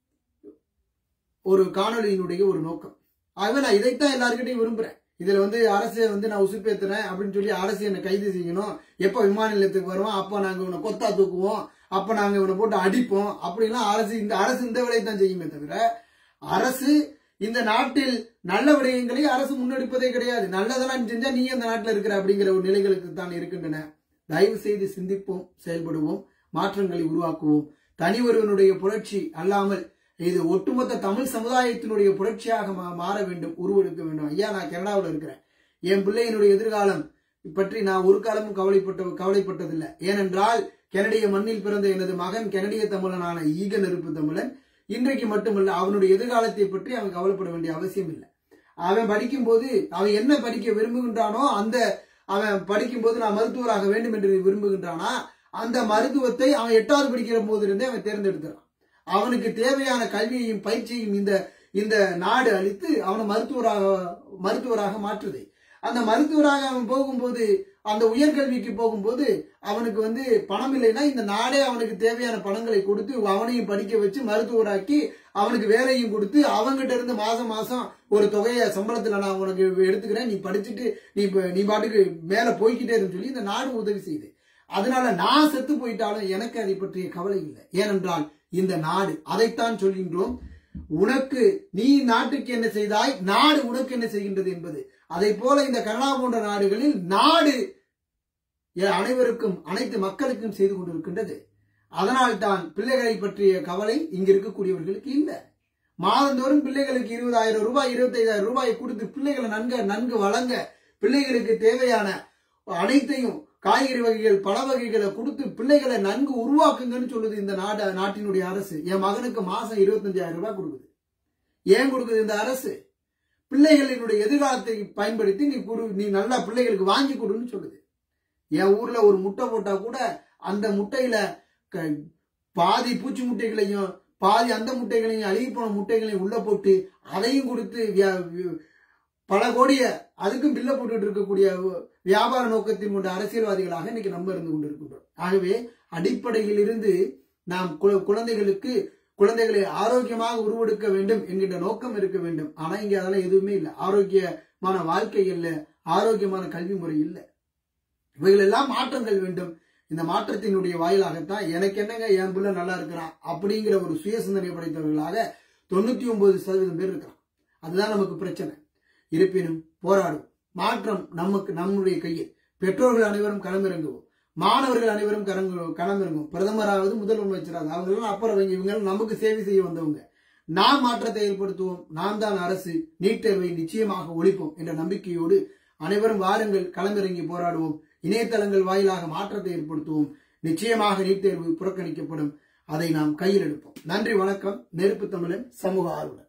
ஒரு காணொலியினுடைய ஒரு நோக்கம். ஆகவே நான் இதைத்தான் எல்லாருக்கிட்டையும் விரும்புறேன். இதுல வந்து அரசை வந்து நான் உசுப்பேத்துறேன் அப்படின்னு சொல்லி அரசு என்னை கைது செய்யணும், எப்ப விமான நிலையத்துக்கு வருவோம் அப்ப நாங்க இவனை கொத்தா தூக்குவோம், அப்ப நாங்க இவனை போட்டு அடிப்போம் அப்படிலாம் அரசு இந்த அரசு இந்த வேலையை தான் செய்யுமே தவிர, அரசு இந்த நாட்டில் நல்ல விடயங்களை அரசு முன்னெடுப்பதே கிடையாது. நல்லதெல்லாம் செஞ்சா நீ அந்த நாட்டில் இருக்கிற அப்படிங்கிற ஒரு நிலைகளுக்கு தான் இருக்கின்றன. தயவு செய்து சிந்திப்போம், செயல்படுவோம், மாற்றங்களை உருவாக்குவோம். தனி ஒருவனுடைய புரட்சி அல்லாமல் இது ஒட்டுமொத்த தமிழ் சமுதாயத்தினுடைய புரட்சியாக மாற வேண்டும், உருவெடுக்க வேண்டும். ஐயா, நான் கனடாவில் இருக்கிறேன். என் பிள்ளையினுடைய எதிர்காலம் பற்றி நான் ஒரு காலமும் கவலைப்பட்ட கவலைப்பட்டதில்லை. ஏனென்றால் கனடிய மண்ணில் பிறந்த எனது மகன் கனடிய தமிழனான ஈக நெருப்பு தமிழன். இன்றைக்கு மட்டுமல்ல, அவனுடைய எதிர்காலத்தை பற்றி அவன் கவலைப்பட வேண்டிய அவசியம் இல்லை. அவன் படிக்கும் போது அவன் என்ன படிக்க விரும்புகின்றானோ, அந்த அவன் படிக்கும் போது நான் மருத்துவராக வேண்டும் என்று விரும்புகின்றானா, அந்த மருத்துவத்தை அவன் எட்டாவது படிக்கிற போதிலிருந்தே அவன் தேர்ந்தெடுக்கிறான். அவனுக்கு தேவையான கல்வியையும் பயிற்சியையும் இந்த இந்த நாடு அளித்து அவனை மருத்துவராக மருத்துவராக மாற்றுது. அந்த மருத்துவராக அவன் போகும்போது, அந்த உயர்கல்விக்கு போகும்போது அவனுக்கு வந்து பணம் இல்லைன்னா இந்த நாடே அவனுக்கு தேவையான பணங்களை கொடுத்து அவனையும் படிக்க வச்சு மருத்துவராக்கி அவனுக்கு வேலையும் கொடுத்து அவங்ககிட்ட இருந்து மாசம் மாசம் ஒரு தொகையை சம்பளத்துல நான் உனக்கு எடுத்துக்கிறேன், நீ படிச்சுட்டு நீ நீ பாட்டுக்கு மேல போய்கிட்டே இருந்து சொல்லி இந்த நாடு உதவி செய்யுது. அதனால நான் செத்து போயிட்டாலும் எனக்கு அதை பற்றிய கவலை இல்லை. ஏனென்றால் இந்த நாடு அதைத்தான் சொல்கின்றோம். உனக்கு நீ நாட்டுக்கு என்ன செய்தாய், நாடு உனக்கு என்ன செய்கின்றது என்பது. அதை போல இந்த கனடா போன்ற நாடுகளில் நாடு அனைவருக்கும் அனைத்து மக்களுக்கும் செய்து கொண்டிருக்கின்றது. அதனால் தான் பிள்ளைகளை பற்றிய கவலை இங்க இருக்கக்கூடியவர்களுக்கு இல்லை. மாதந்தோறும் பிள்ளைகளுக்கு இருபதாயிரம் ரூபாய் இருபத்தி ஐந்தாயிரம் ரூபாய் கொடுத்து பிள்ளைகளை நன்கு நன்கு வழங்க, பிள்ளைகளுக்கு தேவையான அனைத்தையும் காய்கறி வகைகள் பழ வகைகளை கொடுத்து பிள்ளைகளை நன்கு உருவாக்குங்கன்னு சொல்லுது இந்த நாடு நாட்டினுடைய அரசு. என் மகனுக்கு மாசம் இருபத்தஞ்சாயிரம் ரூபாய் கொடுக்குது. ஏன் கொடுக்குது இந்த அரசு? பிள்ளைகளினுடைய எதிர்காலத்தை பயன்படுத்தி நீ குரு நீ நல்லா பிள்ளைகளுக்கு வாங்கி கொடுன்னு சொல்லுது. என் ஊர்ல ஒரு முட்டை போட்டா கூட அந்த முட்டையில பாதி பூச்சி முட்டைகளையும் பாதி அந்த முட்டைகளையும் அழுகி போன முட்டைகளையும் உள்ள போட்டு அதையும் கொடுத்து பல கோடிய அதுக்கும் பில்ல போட்டுட்டு இருக்கக்கூடிய வியாபார நோக்கத்தின் கொண்ட அரசியல்வாதிகளாக இன்னைக்கு நம்ம இருந்து கொண்டிருக்கின்றோம். ஆகவே அடிப்படையில் இருந்து நாம் குழந்தைகளுக்கு குழந்தைகளை ஆரோக்கியமாக உருவெடுக்க வேண்டும் என்கின்ற நோக்கம் இருக்க வேண்டும். ஆனா இங்க அதெல்லாம் எதுவுமே இல்லை. ஆரோக்கியமான வாழ்க்கை இல்லை, ஆரோக்கியமான கல்வி முறை இல்லை. இவைகள் எல்லாம் மாற்றங்கள் வேண்டும். இந்த மாற்றத்தினுடைய வாயிலாகத்தான் எனக்கு என்னங்க என் பிள்ளை நல்லா இருக்கிறான் அப்படிங்கிற ஒரு சுய சிந்தனை படைத்தவர்களாக தொண்ணூத்தி ஒன்பது சதவீதம் பேர் இருக்கிறான். அதுதான் நமக்கு பிரச்சனை. இருப்பினும் போராடும். மாற்றம் நமக்கு நம்முடைய கையில். பெற்றோர்கள் அனைவரும் களமிறங்குவோம், மாணவர்கள் அனைவரும் களமிறங்கும். பிரதமராவது முதலமைச்சராக அவங்களும் அப்புறம் இவங்க நமக்கு சேவை செய்ய வந்தவங்க. நாம் மாற்றத்தை ஏற்படுத்துவோம். நாம் தான் அரசு. நீட் தேர்வை நிச்சயமாக ஒழிப்போம் என்ற நம்பிக்கையோடு அனைவரும் வாருங்கள், களமிறங்கி போராடுவோம். இணையதளங்கள் வாயிலாக மாற்றத்தை ஏற்படுத்துவோம். நிச்சயமாக நீட் தேர்வு புறக்கணிக்கப்படும். அதை நாம் கையில் எடுப்போம். நன்றி, வணக்கம். நெருப்பு தமிழன் சமூக ஆர்வலர்.